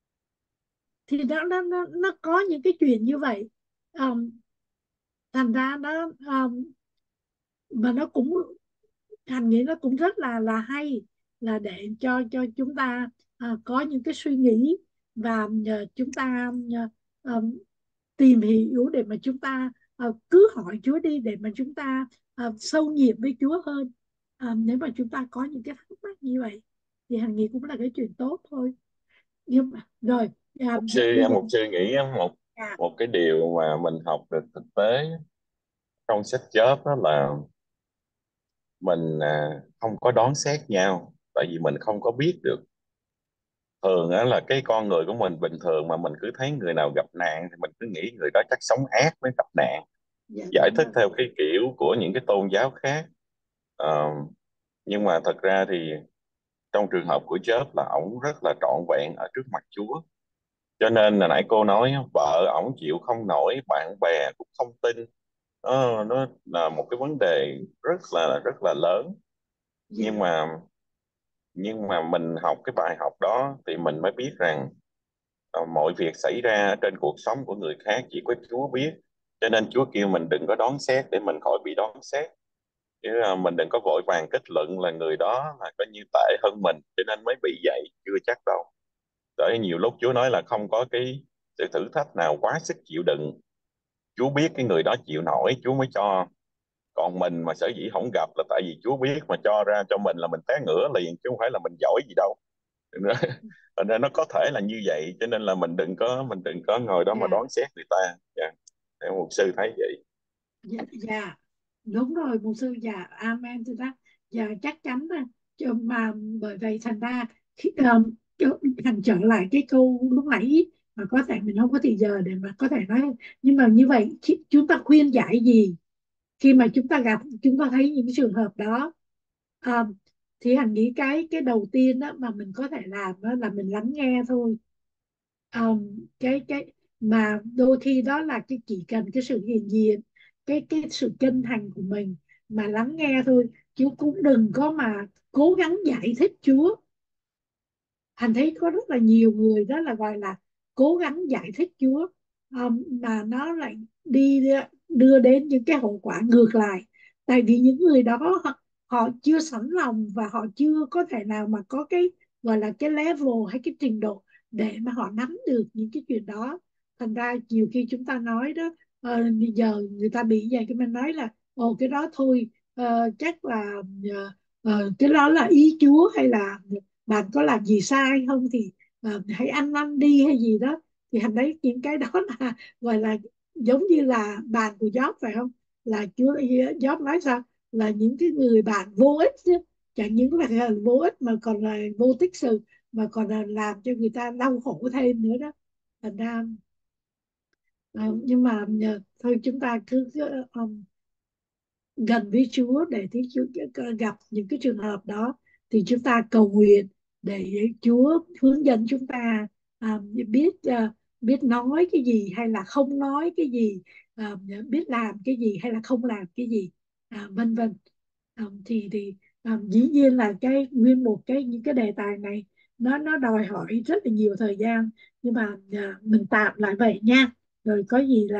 Thì nó nó nó, nó có những cái chuyện như vậy. um, Thành ra nó um, mà nó cũng, Thành nghĩ nó cũng rất là là hay, là để cho cho chúng ta à, có những cái suy nghĩ, và à, chúng ta à, à, tìm hiểu để mà chúng ta à, cứ hỏi Chúa đi, để mà chúng ta à, sâu nhiệt với Chúa hơn. À, nếu mà chúng ta có những cái thắc mắc như vậy thì Hằng nghĩ cũng là cái chuyện tốt thôi. Nhưng mà rồi à, Mục sư bây giờ mục sư nghĩ á, một à, một cái điều mà mình học được thực tế trong sách Job đó là mình à, không có đoán xét nhau, tại vì mình không có biết được. Thường á là cái con người của mình bình thường mà mình cứ thấy người nào gặp nạn thì mình cứ nghĩ người đó chắc sống ác mới gặp nạn, dạ giải đúng thích rồi. theo cái kiểu của những cái tôn giáo khác. Ờ, nhưng mà thật ra thì trong trường hợp của Job là ổng rất là trọn vẹn ở trước mặt Chúa, cho nên là nãy cô nói vợ ổng chịu không nổi, bạn bè cũng không tin. Nó, nó là một cái vấn đề rất là rất là lớn. nhưng Dạ. mà nhưng mà mình học cái bài học đó thì mình mới biết rằng ờ, mọi việc xảy ra trên cuộc sống của người khác chỉ có Chúa biết, cho nên Chúa kêu mình đừng có đoán xét để mình khỏi bị đoán xét. Chứ ờ, mình đừng có vội vàng kết luận là người đó là coi như tệ hơn mình cho nên mới bị vậy, chưa chắc đâu. Bởi nhiều lúc Chúa nói là không có cái sự thử thách nào quá sức chịu đựng, Chúa biết cái người đó chịu nổi Chúa mới cho. Còn mình mà sở dĩ không gặp là tại vì Chúa biết mà cho ra cho mình là mình té ngửa liền, chứ không phải là mình giỏi gì đâu. Thành ra nó có thể là như vậy, cho nên là mình đừng có mình đừng có ngồi đó mà Dạ. đoán xét người ta. Dạ. Theo mục sư thấy vậy. Dạ, dạ đúng rồi mục sư, dạ amen thưa đó. Dạ chắc chắn đó. Chứ mà bởi vậy thành ra khi, um, chỗ- thành trở lại cái câu lúc nãy ý, mà có thể mình không có thì giờ để mà có thể nói, nhưng mà như vậy khi, chúng ta khuyên giải gì khi mà chúng ta gặp, chúng ta thấy những cái trường hợp đó. um, thì Hằng nghĩ cái cái đầu tiên đó mà mình có thể làm đó là mình lắng nghe thôi. um, cái cái mà đôi khi đó là cái chỉ cần cái sự hiện diện, cái cái sự chân thành của mình mà lắng nghe thôi, chứ cũng đừng có mà cố gắng giải thích Chúa. Thành thấy có rất là nhiều người đó là gọi là cố gắng giải thích Chúa, um, mà nó lại đi đưa đến những cái hậu quả ngược lại. Tại vì những người đó họ, họ chưa sẵn lòng, và họ chưa có thể nào mà có cái gọi là cái level hay cái trình độ để mà họ nắm được những cái chuyện đó. Thành ra nhiều khi chúng ta nói đó, ờ, bây giờ người ta bị vậy cái mình nói là ồ cái đó thôi, ờ, chắc là ờ, ờ, cái đó là ý Chúa, hay là bạn có làm gì sai không thì ờ, hãy ăn năn đi hay gì đó. Thì hành thấy những cái đó là gọi là giống như là bạn của Job phải không, là Chúa Job nói sao, là những cái người bạn vô ích chứ, chẳng những cái bạn là vô ích mà còn là vô tích sự, mà còn là làm cho người ta đau khổ thêm nữa đó. Thành ra ờ, nhưng mà ờ, thôi chúng ta cứ, cứ ờ, gần với Chúa để thấy Chúa gặp những cái trường hợp đó, thì chúng ta cầu nguyện để Chúa hướng dẫn chúng ta à, biết à, biết nói cái gì hay là không nói cái gì, à, biết làm cái gì hay là không làm cái gì, à, vân vân. À, thì thì à, dĩ nhiên là cái nguyên một cái những cái đề tài này nó nó đòi hỏi rất là nhiều thời gian, nhưng mà à, mình tạm lại vậy nha, rồi có gì là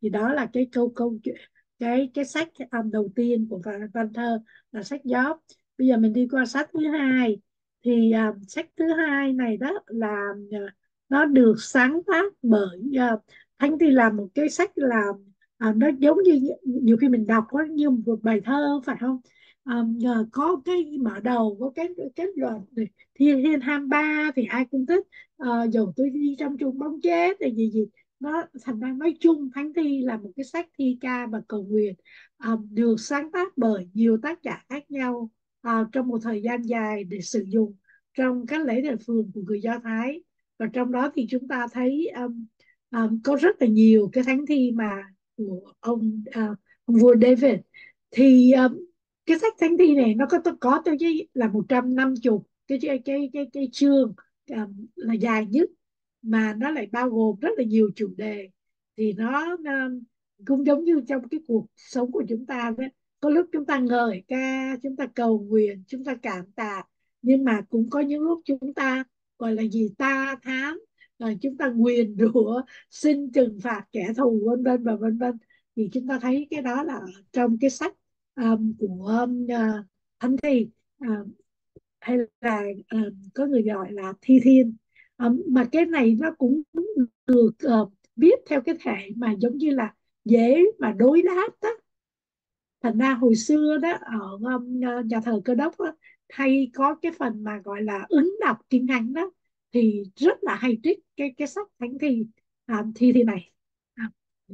Thì đó là cái câu câu chuyện, cái cái sách um, đầu tiên của Văn Văn Thơ là sách Job. Bây giờ mình đi qua sách thứ hai. Thì um, sách thứ hai này đó là uh, nó được sáng tác bởi uh, Thánh thì là một cái sách là à, nó giống như nhiều khi mình đọc nó như một bài thơ phải không? À, nhờ có cái mở đầu có cái kết luận này, thiên thiên ham ba thì ai cũng thích. À, dầu tôi đi trong chuồng bóng chết thì gì gì. Nó thành ra nói chung Thánh Thi là một cái sách thi ca và cầu nguyện, à, được sáng tác bởi nhiều tác giả khác nhau, à, trong một thời gian dài để sử dụng trong các lễ thờ phượng của người Do Thái. Và trong đó thì chúng ta thấy um, um, có rất là nhiều cái thánh thi mà của ông, uh, ông vua David. Thì um, cái sách thánh thi này nó có có tới cái là một trăm năm mươi cái cái cái cái, cái chương, um, là dài nhất, mà nó lại bao gồm rất là nhiều chủ đề. Thì nó um, cũng giống như trong cái cuộc sống của chúng ta đấy, có lúc chúng ta ngợi ca, chúng ta cầu nguyện, chúng ta cảm tạ, nhưng mà cũng có những lúc chúng ta gọi là gì, ta thán, rồi chúng ta nguyền rủa, xin trừng phạt kẻ thù, vân vân và vân vân. Thì chúng ta thấy cái đó là trong cái sách um, của um, uh, Thánh Thi, uh, hay là uh, có người gọi là Thi Thiên. Um, mà cái này nó cũng được uh, viết theo cái thể mà giống như là dễ mà đối đáp đó. Thành ra hồi xưa đó ở um, nhà thờ Cơ Đốc đó, hay có cái phần mà gọi là ứng đọc kinh thánh đó, thì rất là hay trích cái cái sách thánh thi, à, thi thi này. À,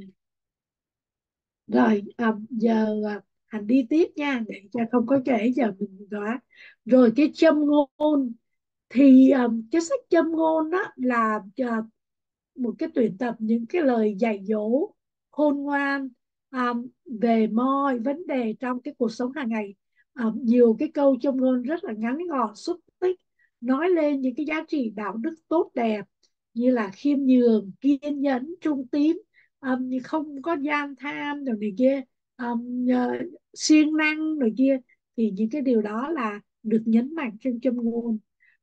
rồi à, giờ à, Hành đi tiếp nha, để cho không có trễ giờ mình đoán. Rồi cái châm ngôn. Thì um, cái sách châm ngôn đó là uh, một cái tuyển tập những cái lời dạy dỗ khôn ngoan, um, về mọi vấn đề trong cái cuộc sống hàng ngày. Um, nhiều cái câu châm ngôn rất là ngắn gọn xúc tích, nói lên những cái giá trị đạo đức tốt đẹp như là khiêm nhường, kiên nhẫn, trung tín, um, không có gian tham rồi này kia, um, uh, siêng năng rồi kia. Thì những cái điều đó là được nhấn mạnh trong châm ngôn.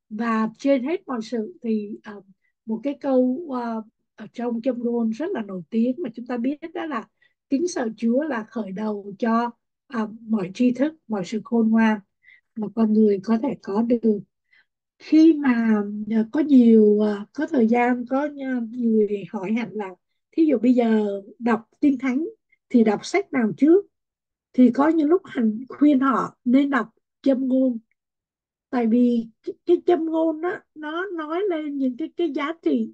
Và trên hết mọi sự thì uh, một cái câu uh, ở trong châm ngôn rất là nổi tiếng mà chúng ta biết, đó là kính sợ Chúa là khởi đầu cho uh, mọi tri thức, mọi sự khôn ngoan mà con người có thể có được. Khi mà uh, có nhiều uh, có thời gian có uh, người hỏi Hạnh là thí dụ bây giờ đọc Kinh Thánh thì đọc sách nào trước, thì có những lúc Hạnh khuyên họ nên đọc châm ngôn. Tại vì cái, cái châm ngôn đó nó nói lên những cái cái giá trị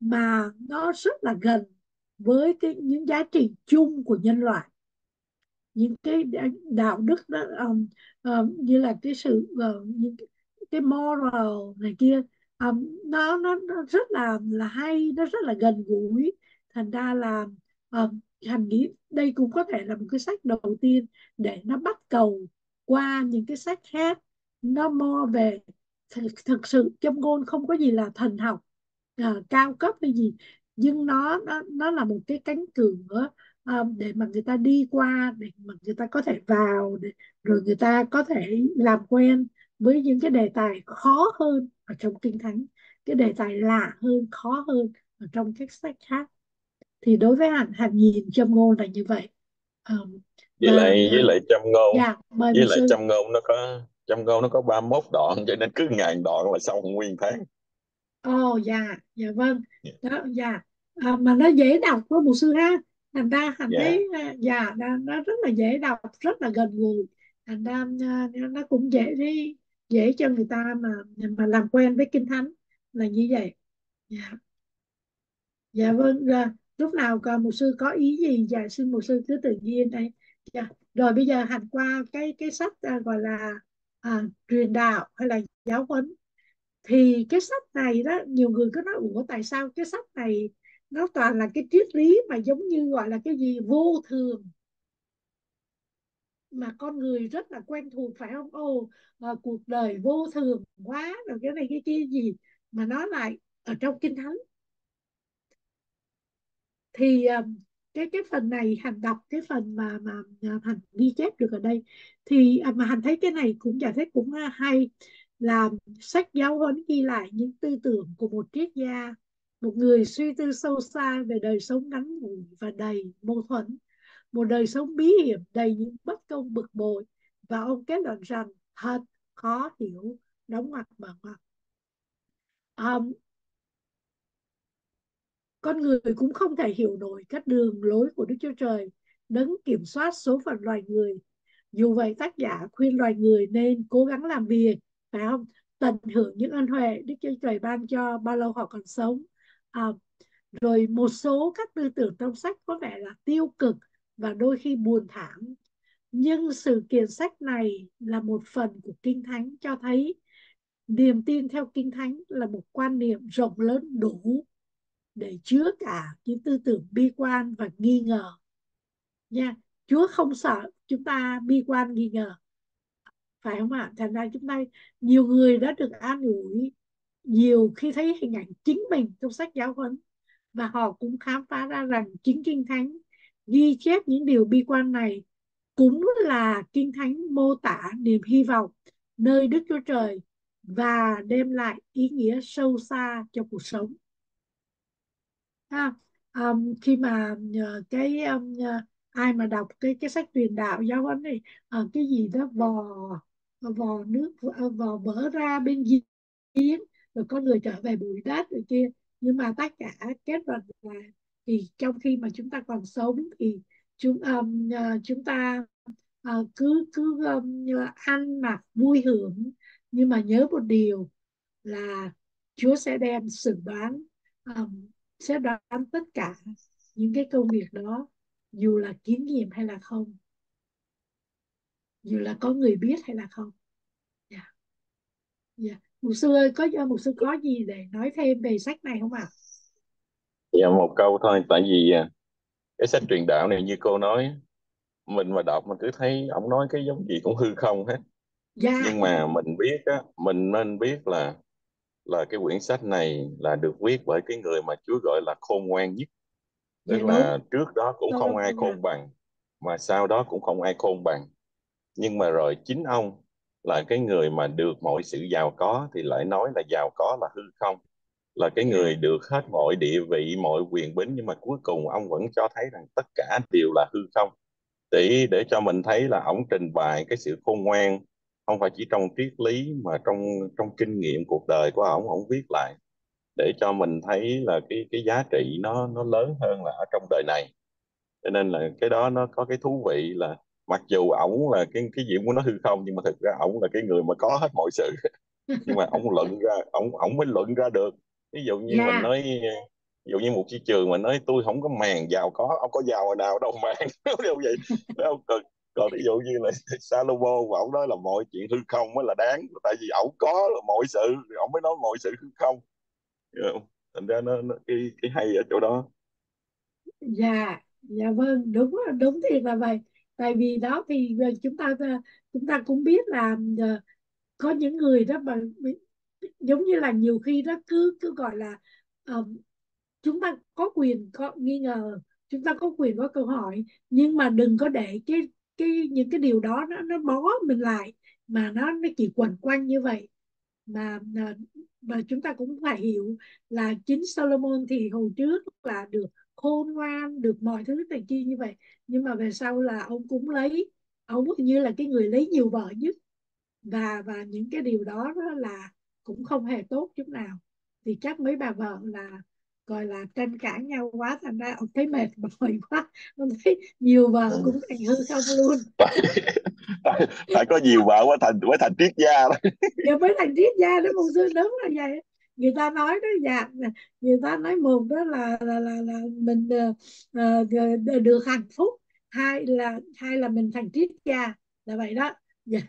mà nó rất là gần với cái những giá trị chung của nhân loại, những cái đạo đức đó, um, um, như là cái sự uh, những cái, cái moral này kia, um, nó, nó nó rất là là hay, nó rất là gần gũi. Thành ra là um, Hành nghĩ đây cũng có thể là một cái sách đầu tiên để nó bắt cầu qua những cái sách khác. Nó mo về thực, thực sự châm ngôn không có gì là thần học à, cao cấp hay gì, nhưng nó nó nó là một cái cánh cửa, à, để mà người ta đi qua, để mà người ta có thể vào, để, rồi người ta có thể làm quen với những cái đề tài khó hơn ở trong Kinh Thánh, cái đề tài lạ hơn, khó hơn ở trong các sách khác. Thì đối với Hạnh, Hạnh nhìn châm ngôn là như vậy. Ờm, với và lại với uh, lại châm ngôn, dạ mời với một lại sư. châm ngôn nó có châm ngôn nó có ba mươi mốt đoạn, cho nên cứ ngàn đoạn là xong nguyên tháng. Ồ dạ, dạ vâng. Đó, dạ. À, mà nó dễ đọc với một sư ha. Thành ra Hành Dạ. thấy à, dạ nó, nó rất là dễ đọc, rất là gần gũi. Thành ra à, nó cũng dễ đi, dễ cho người ta mà mà làm quen với Kinh Thánh là như vậy. Dạ, dạ vâng. À, lúc nào còn một sư có ý gì dạ xin một sư cứ tự nhiên đây. Dạ. Rồi bây giờ Hành qua cái cái sách à, gọi là à, truyền đạo hay là giáo huấn. Thì cái sách này đó nhiều người cứ nói ủa tại sao cái sách này nó toàn là cái triết lý mà giống như gọi là cái gì vô thường, mà con người rất là quen thuộc phải không? Ồ, à, cuộc đời vô thường quá rồi cái này cái kia gì mà nó lại ở trong Kinh Thánh. Thì à, cái cái phần này Hành đọc cái phần mà mà à, Hành ghi chép được ở đây, thì à, mà Hành thấy cái này cũng giải thích cũng hay, là sách giáo huấn ghi lại những tư tưởng của một triết gia một người suy tư sâu xa về đời sống ngắn ngủi và đầy mâu thuẫn, một đời sống bí hiểm đầy những bất công bực bội, và ông kết luận rằng thật khó hiểu, đóng ngoặc mở ngoặc. Um, con người cũng không thể hiểu nổi các đường lối của Đức Chúa Trời, đấng kiểm soát số phận loài người. Dù vậy, tác giả khuyên loài người nên cố gắng làm việc, phải không? Tận hưởng những ân huệ Đức Chúa Trời ban cho bao lâu họ còn sống. À, rồi một số các tư tưởng trong sách có vẻ là tiêu cực và đôi khi buồn thảm, nhưng sự kiện sách này là một phần của Kinh Thánh cho thấy niềm tin theo Kinh Thánh là một quan niệm rộng lớn đủ để chứa cả những tư tưởng bi quan và nghi ngờ nha. Chúa không sợ chúng ta bi quan nghi ngờ, phải không ạ? Thành ra chúng ta, nhiều người đã được an ủi nhiều khi thấy hình ảnh chính mình trong sách giáo huấn, và họ cũng khám phá ra rằng chính Kinh Thánh ghi chép những điều bi quan này cũng là Kinh Thánh mô tả niềm hy vọng nơi Đức Chúa Trời và đem lại ý nghĩa sâu xa cho cuộc sống. Ha. Um, khi mà uh, cái um, uh, ai mà đọc cái cái sách truyền đạo giáo huấn này, uh, cái gì đó vò vò nước, uh, vò vỡ ra bên giếng, rồi con người trở về bụi đất rồi kia, nhưng mà tất cả kết luận là thì trong khi mà chúng ta còn sống thì chúng um, uh, chúng ta uh, cứ cứ um, ăn mặc vui hưởng, nhưng mà nhớ một điều là Chúa sẽ đem xử đoán, um, sẽ đoán tất cả những cái công việc đó, dù là kiến nghiệm hay là không, dù là có người biết hay là không. Yeah. Yeah. Mục sư ơi, có mục sư có gì để nói thêm về sách này không ạ? Dạ một câu thôi, tại vì à, cái sách truyền đạo này như cô nói, mình mà đọc mình cứ thấy ổng nói cái giống gì cũng hư không hết. Dạ. Nhưng mà mình biết á, mình nên biết là là cái quyển sách này là được viết bởi cái người mà Chúa gọi là khôn ngoan nhất. Dạ Tức đúng. là trước đó cũng không ai Solomon à. khôn bằng, mà sau đó cũng không ai khôn bằng. Nhưng mà rồi chính ông là cái người mà được mọi sự giàu có thì lại nói là giàu có là hư không, là cái Dạ. người được hết mọi địa vị, mọi quyền bính, nhưng mà cuối cùng ông vẫn cho thấy rằng tất cả đều là hư không. Để để cho mình thấy là ông trình bày cái sự khôn ngoan không phải chỉ trong triết lý mà trong trong kinh nghiệm cuộc đời của ông ông viết lại, để cho mình thấy là cái cái giá trị nó nó lớn hơn là ở trong đời này. Cho nên là cái đó nó có cái thú vị là mặc dù ổng là cái cái gì cũng nó hư không, nhưng mà thực ra ổng là cái người mà có hết mọi sự. Nhưng mà ông luận ra, ông ông mới luận ra được. Ví dụ như mình Dạ. nói, ví dụ như một chi trường mà nói tôi không có màng giàu có, ông có giàu hồi nào đâu màng đâu vậy. Đâu còn, còn ví dụ như là Salomo và ông nói là mọi chuyện hư không mới là đáng, tại vì ổng có là mọi sự, ổng mới nói mọi sự hư không. Hiểu không? Thành ra nó, nó cái cái hay ở chỗ đó. Dạ. Dạ vâng, đúng đúng thiệt là vậy. Tại vì đó thì ờ, chúng ta chúng ta cũng biết là ờ, có những người đó mà giống như là nhiều khi đó cứ cứ gọi là ờ, chúng ta có quyền có nghi ngờ, chúng ta có quyền có câu hỏi, nhưng mà đừng có để cái cái những cái điều đó nó nó bó mình lại, mà nó nó chỉ quẩn quanh như vậy. Mà mà chúng ta cũng phải hiểu là chính Solomon thì hồi trước là được khôn ngoan, được mọi thứ này kia như vậy, nhưng mà về sau là ông cũng lấy, ông như là cái người lấy nhiều vợ nhất, và và những cái điều đó, đó là cũng không hề tốt chút nào. Thì chắc mấy bà vợ là gọi là tranh cãi nhau quá, thành ra ông thấy mệt mỏi quá, ông thấy nhiều vợ cũng thành hư không luôn. tại, tại, tại có nhiều vợ quá thành mới thành triết gia đó. Giờ mới thành triết gia đó mục sư, đúng là vậy. Người ta nói đó, dạ, người ta nói một đó là là là, là mình uh, được hạnh phúc, hai là hai là mình thành triết gia, là vậy đó. Dạ.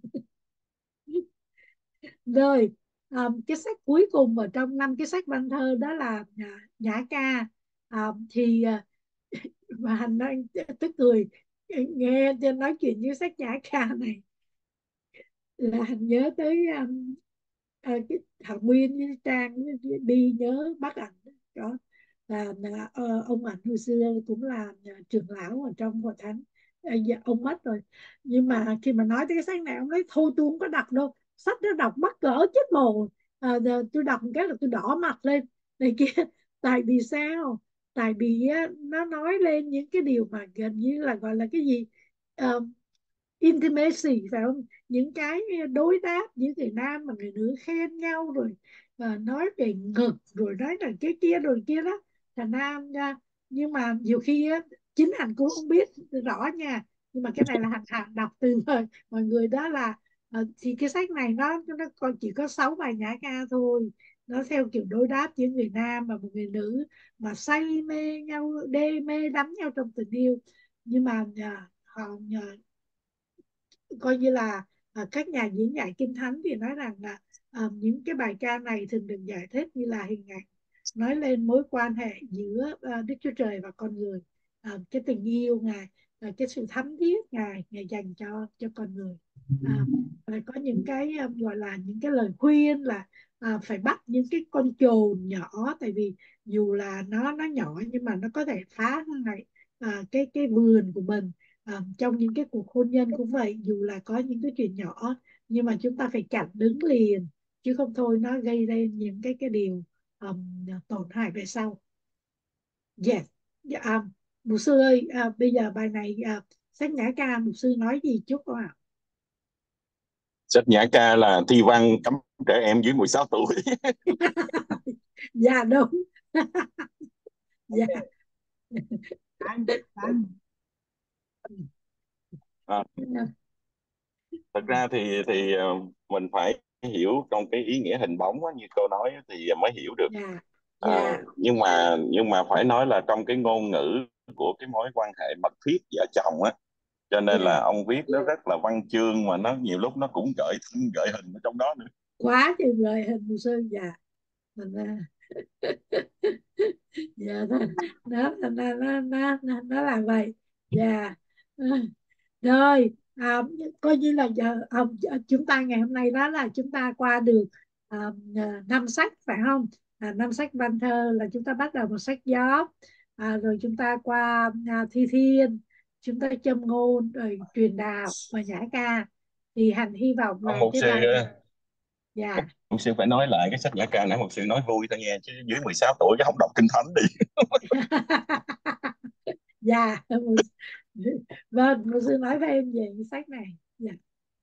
Rồi, à, cái sách cuối cùng ở trong năm cái sách văn thơ đó là à, Nhã ca. À, thì à, mà hành đang tức cười nghe trên nói chuyện với sách Nhã ca này, là hành nhớ tới um, à, cái Thảo Nguyên với Trang đi nhớ bác ảnh đó. Là, là ờ, ông ảnh hồi xưa cũng là nhà trưởng lão ở trong hội thánh. À, dạ, ông mất rồi, nhưng mà khi mà nói tới cái sách này ông nói thôi tôi không có đọc đâu, sách nó đọc mắc cỡ chết mồ. À, giờ tôi đọc một cái là tôi đỏ mặt lên này kia. tại vì sao? Tại vì á, nó nói lên những cái điều mà gần như là gọi là cái gì. Ờ, Intimacy phải không, những cái đối đáp giữa người nam và người nữ khen nhau rồi, và nói về ngực rồi nói là cái kia rồi kia đó. Thành nam nha, nhưng mà nhiều khi á, chính Hạnh cũng không biết rõ nha, nhưng mà cái này là Hạnh Hạnh đọc từ mọi, mọi người đó là ờ, thì cái sách này nó nó còn chỉ có sáu bài nhã ca thôi. Nó theo kiểu đối đáp giữa người nam và một người nữ mà say mê nhau, đê mê đắm nhau trong tình yêu. Nhưng mà à, họ à, coi như là à, các nhà diễn giải kinh thánh thì nói rằng là à, những cái bài ca này thường được giải thích như là hình ảnh nói lên mối quan hệ giữa à, Đức Chúa Trời và con người, à, cái tình yêu ngài, à, cái sự thắm thiết ngài ngài dành cho cho con người. à, Rồi có những cái um, gọi là những cái lời khuyên là à, phải bắt những cái con chồn nhỏ, tại vì dù là nó nó nhỏ nhưng mà nó có thể phá hại à, cái cái vườn của mình. À, trong những cái cuộc hôn nhân cũng vậy, dù là có những cái chuyện nhỏ nhưng mà chúng ta phải chặn đứng liền, chứ không thôi nó gây lên những cái cái điều um, tổn hại về sau. Yes. Dạ, à, mục sư ơi, à, bây giờ bài này à, sách nhã ca mục sư nói gì chút không ạ? Sách Nhã Ca là thi văn cấm trẻ em dưới mười sáu tuổi. Dạ đúng. Dạ. Anh anh À, thật ra thì thì ờ, mình phải hiểu trong cái ý nghĩa hình bóng á, như cô nói á, thì mới hiểu được. Dạ. À, Dạ. nhưng mà nhưng mà phải nói là trong cái ngôn ngữ của cái mối quan hệ mật thiết vợ chồng á, cho nên là Dạ, ông viết nó rất là văn chương, mà nó nhiều lúc nó cũng gợi thân gợi hình ở trong đó nữa. quá chừng lời hình mục sư. Dạ. Thành ra dạ nó nó nó nó nó, nó, nó là vậy. Dạ. Rồi, à, coi như là giờ à, chúng ta ngày hôm nay đó là chúng ta qua được à, à, năm sách phải không? À, năm sách văn thơ là chúng ta bắt đầu một sách gió, à, rồi chúng ta qua à, thi thiên, chúng ta châm ngôn, rồi truyền đạo và nhã ca. Thì Hạnh hy vọng Ông là mục cái sư bài này. ờ, Dạ. mục sư phải nói lại cái sách Nhã Ca nãy mục sư nói vui thôi nghe, chứ dưới mười sáu tuổi chứ không đọc kinh thánh đi. Dạ. Vâng, một sư nói thêm về cái sách này. Dạ.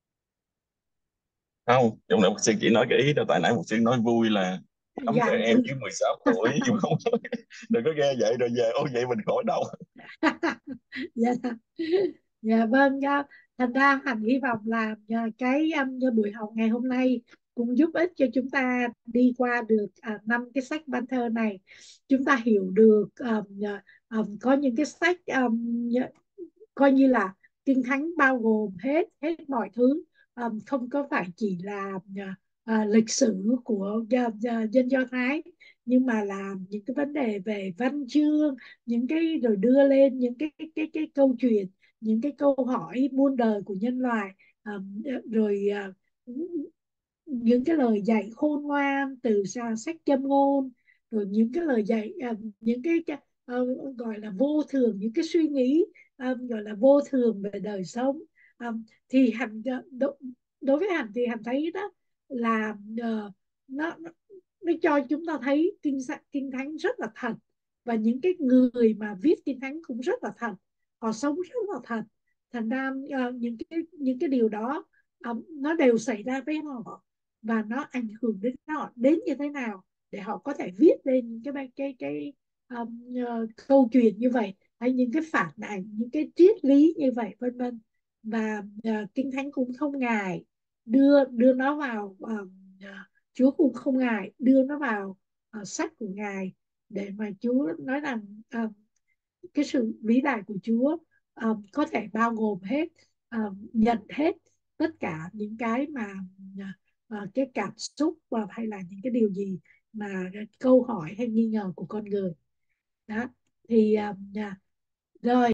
Không, trong này mục sư chỉ nói cái ý đâu, tại nãy mục sư nói vui là cấm trẻ Dạ. em dưới mười sáu tuổi, nhưng mà không nói đừng có nghe vậy rồi về ô vậy mình khỏi đâu. Dạ. Dạ vâng. Dạ. Thành ra Hạnh hy vọng là à, cái um, như buổi học ngày hôm nay cũng giúp ích cho chúng ta đi qua được à, năm cái sách văn thơ này. Chúng ta hiểu được um, à, um, có những cái sách um, coi như là kinh thánh bao gồm hết hết mọi thứ. Um, không có phải chỉ là à, à, lịch sử của à, à, dân Do Thái, nhưng mà là những cái vấn đề về văn chương, những cái rồi đưa lên những cái cái cái, cái câu chuyện, những cái câu hỏi muôn đời của nhân loại. Um, rồi à, những cái lời dạy khôn ngoan từ sa- sách Châm ngôn, rồi những cái lời dạy à, những cái, cái ờ, gọi là vô thường, những cái suy nghĩ ờ, gọi là vô thường về đời sống. Ờ, thì Hạnh ờ, đo, đối với Hạnh thì Hạnh thấy đó là ờ, nó, nó nó cho chúng ta thấy kinh sa- kinh thánh rất là thật, và những cái người mà viết kinh thánh cũng rất là thật, họ sống rất là thật. Thành ra ờ, những cái những cái điều đó ờ, nó đều xảy ra với họ, và nó ảnh hưởng đến họ đến như thế nào để họ có thể viết lên những cái cái cái um, uh, câu chuyện như vậy, hay những cái phản ảnh, những cái triết lý như vậy, vân vân. Và uh, kinh thánh cũng không ngại đưa đưa nó vào um, uh, Chúa cũng không ngại đưa nó vào uh, sách của ngài, để mà Chúa nói rằng uh, cái sự vĩ đại của Chúa um, có thể bao gồm hết, um, nhận hết tất cả những cái mà uh, cái cảm xúc và hay là những cái điều gì mà câu hỏi hay nghi ngờ của con người đó. Thì uh, rồi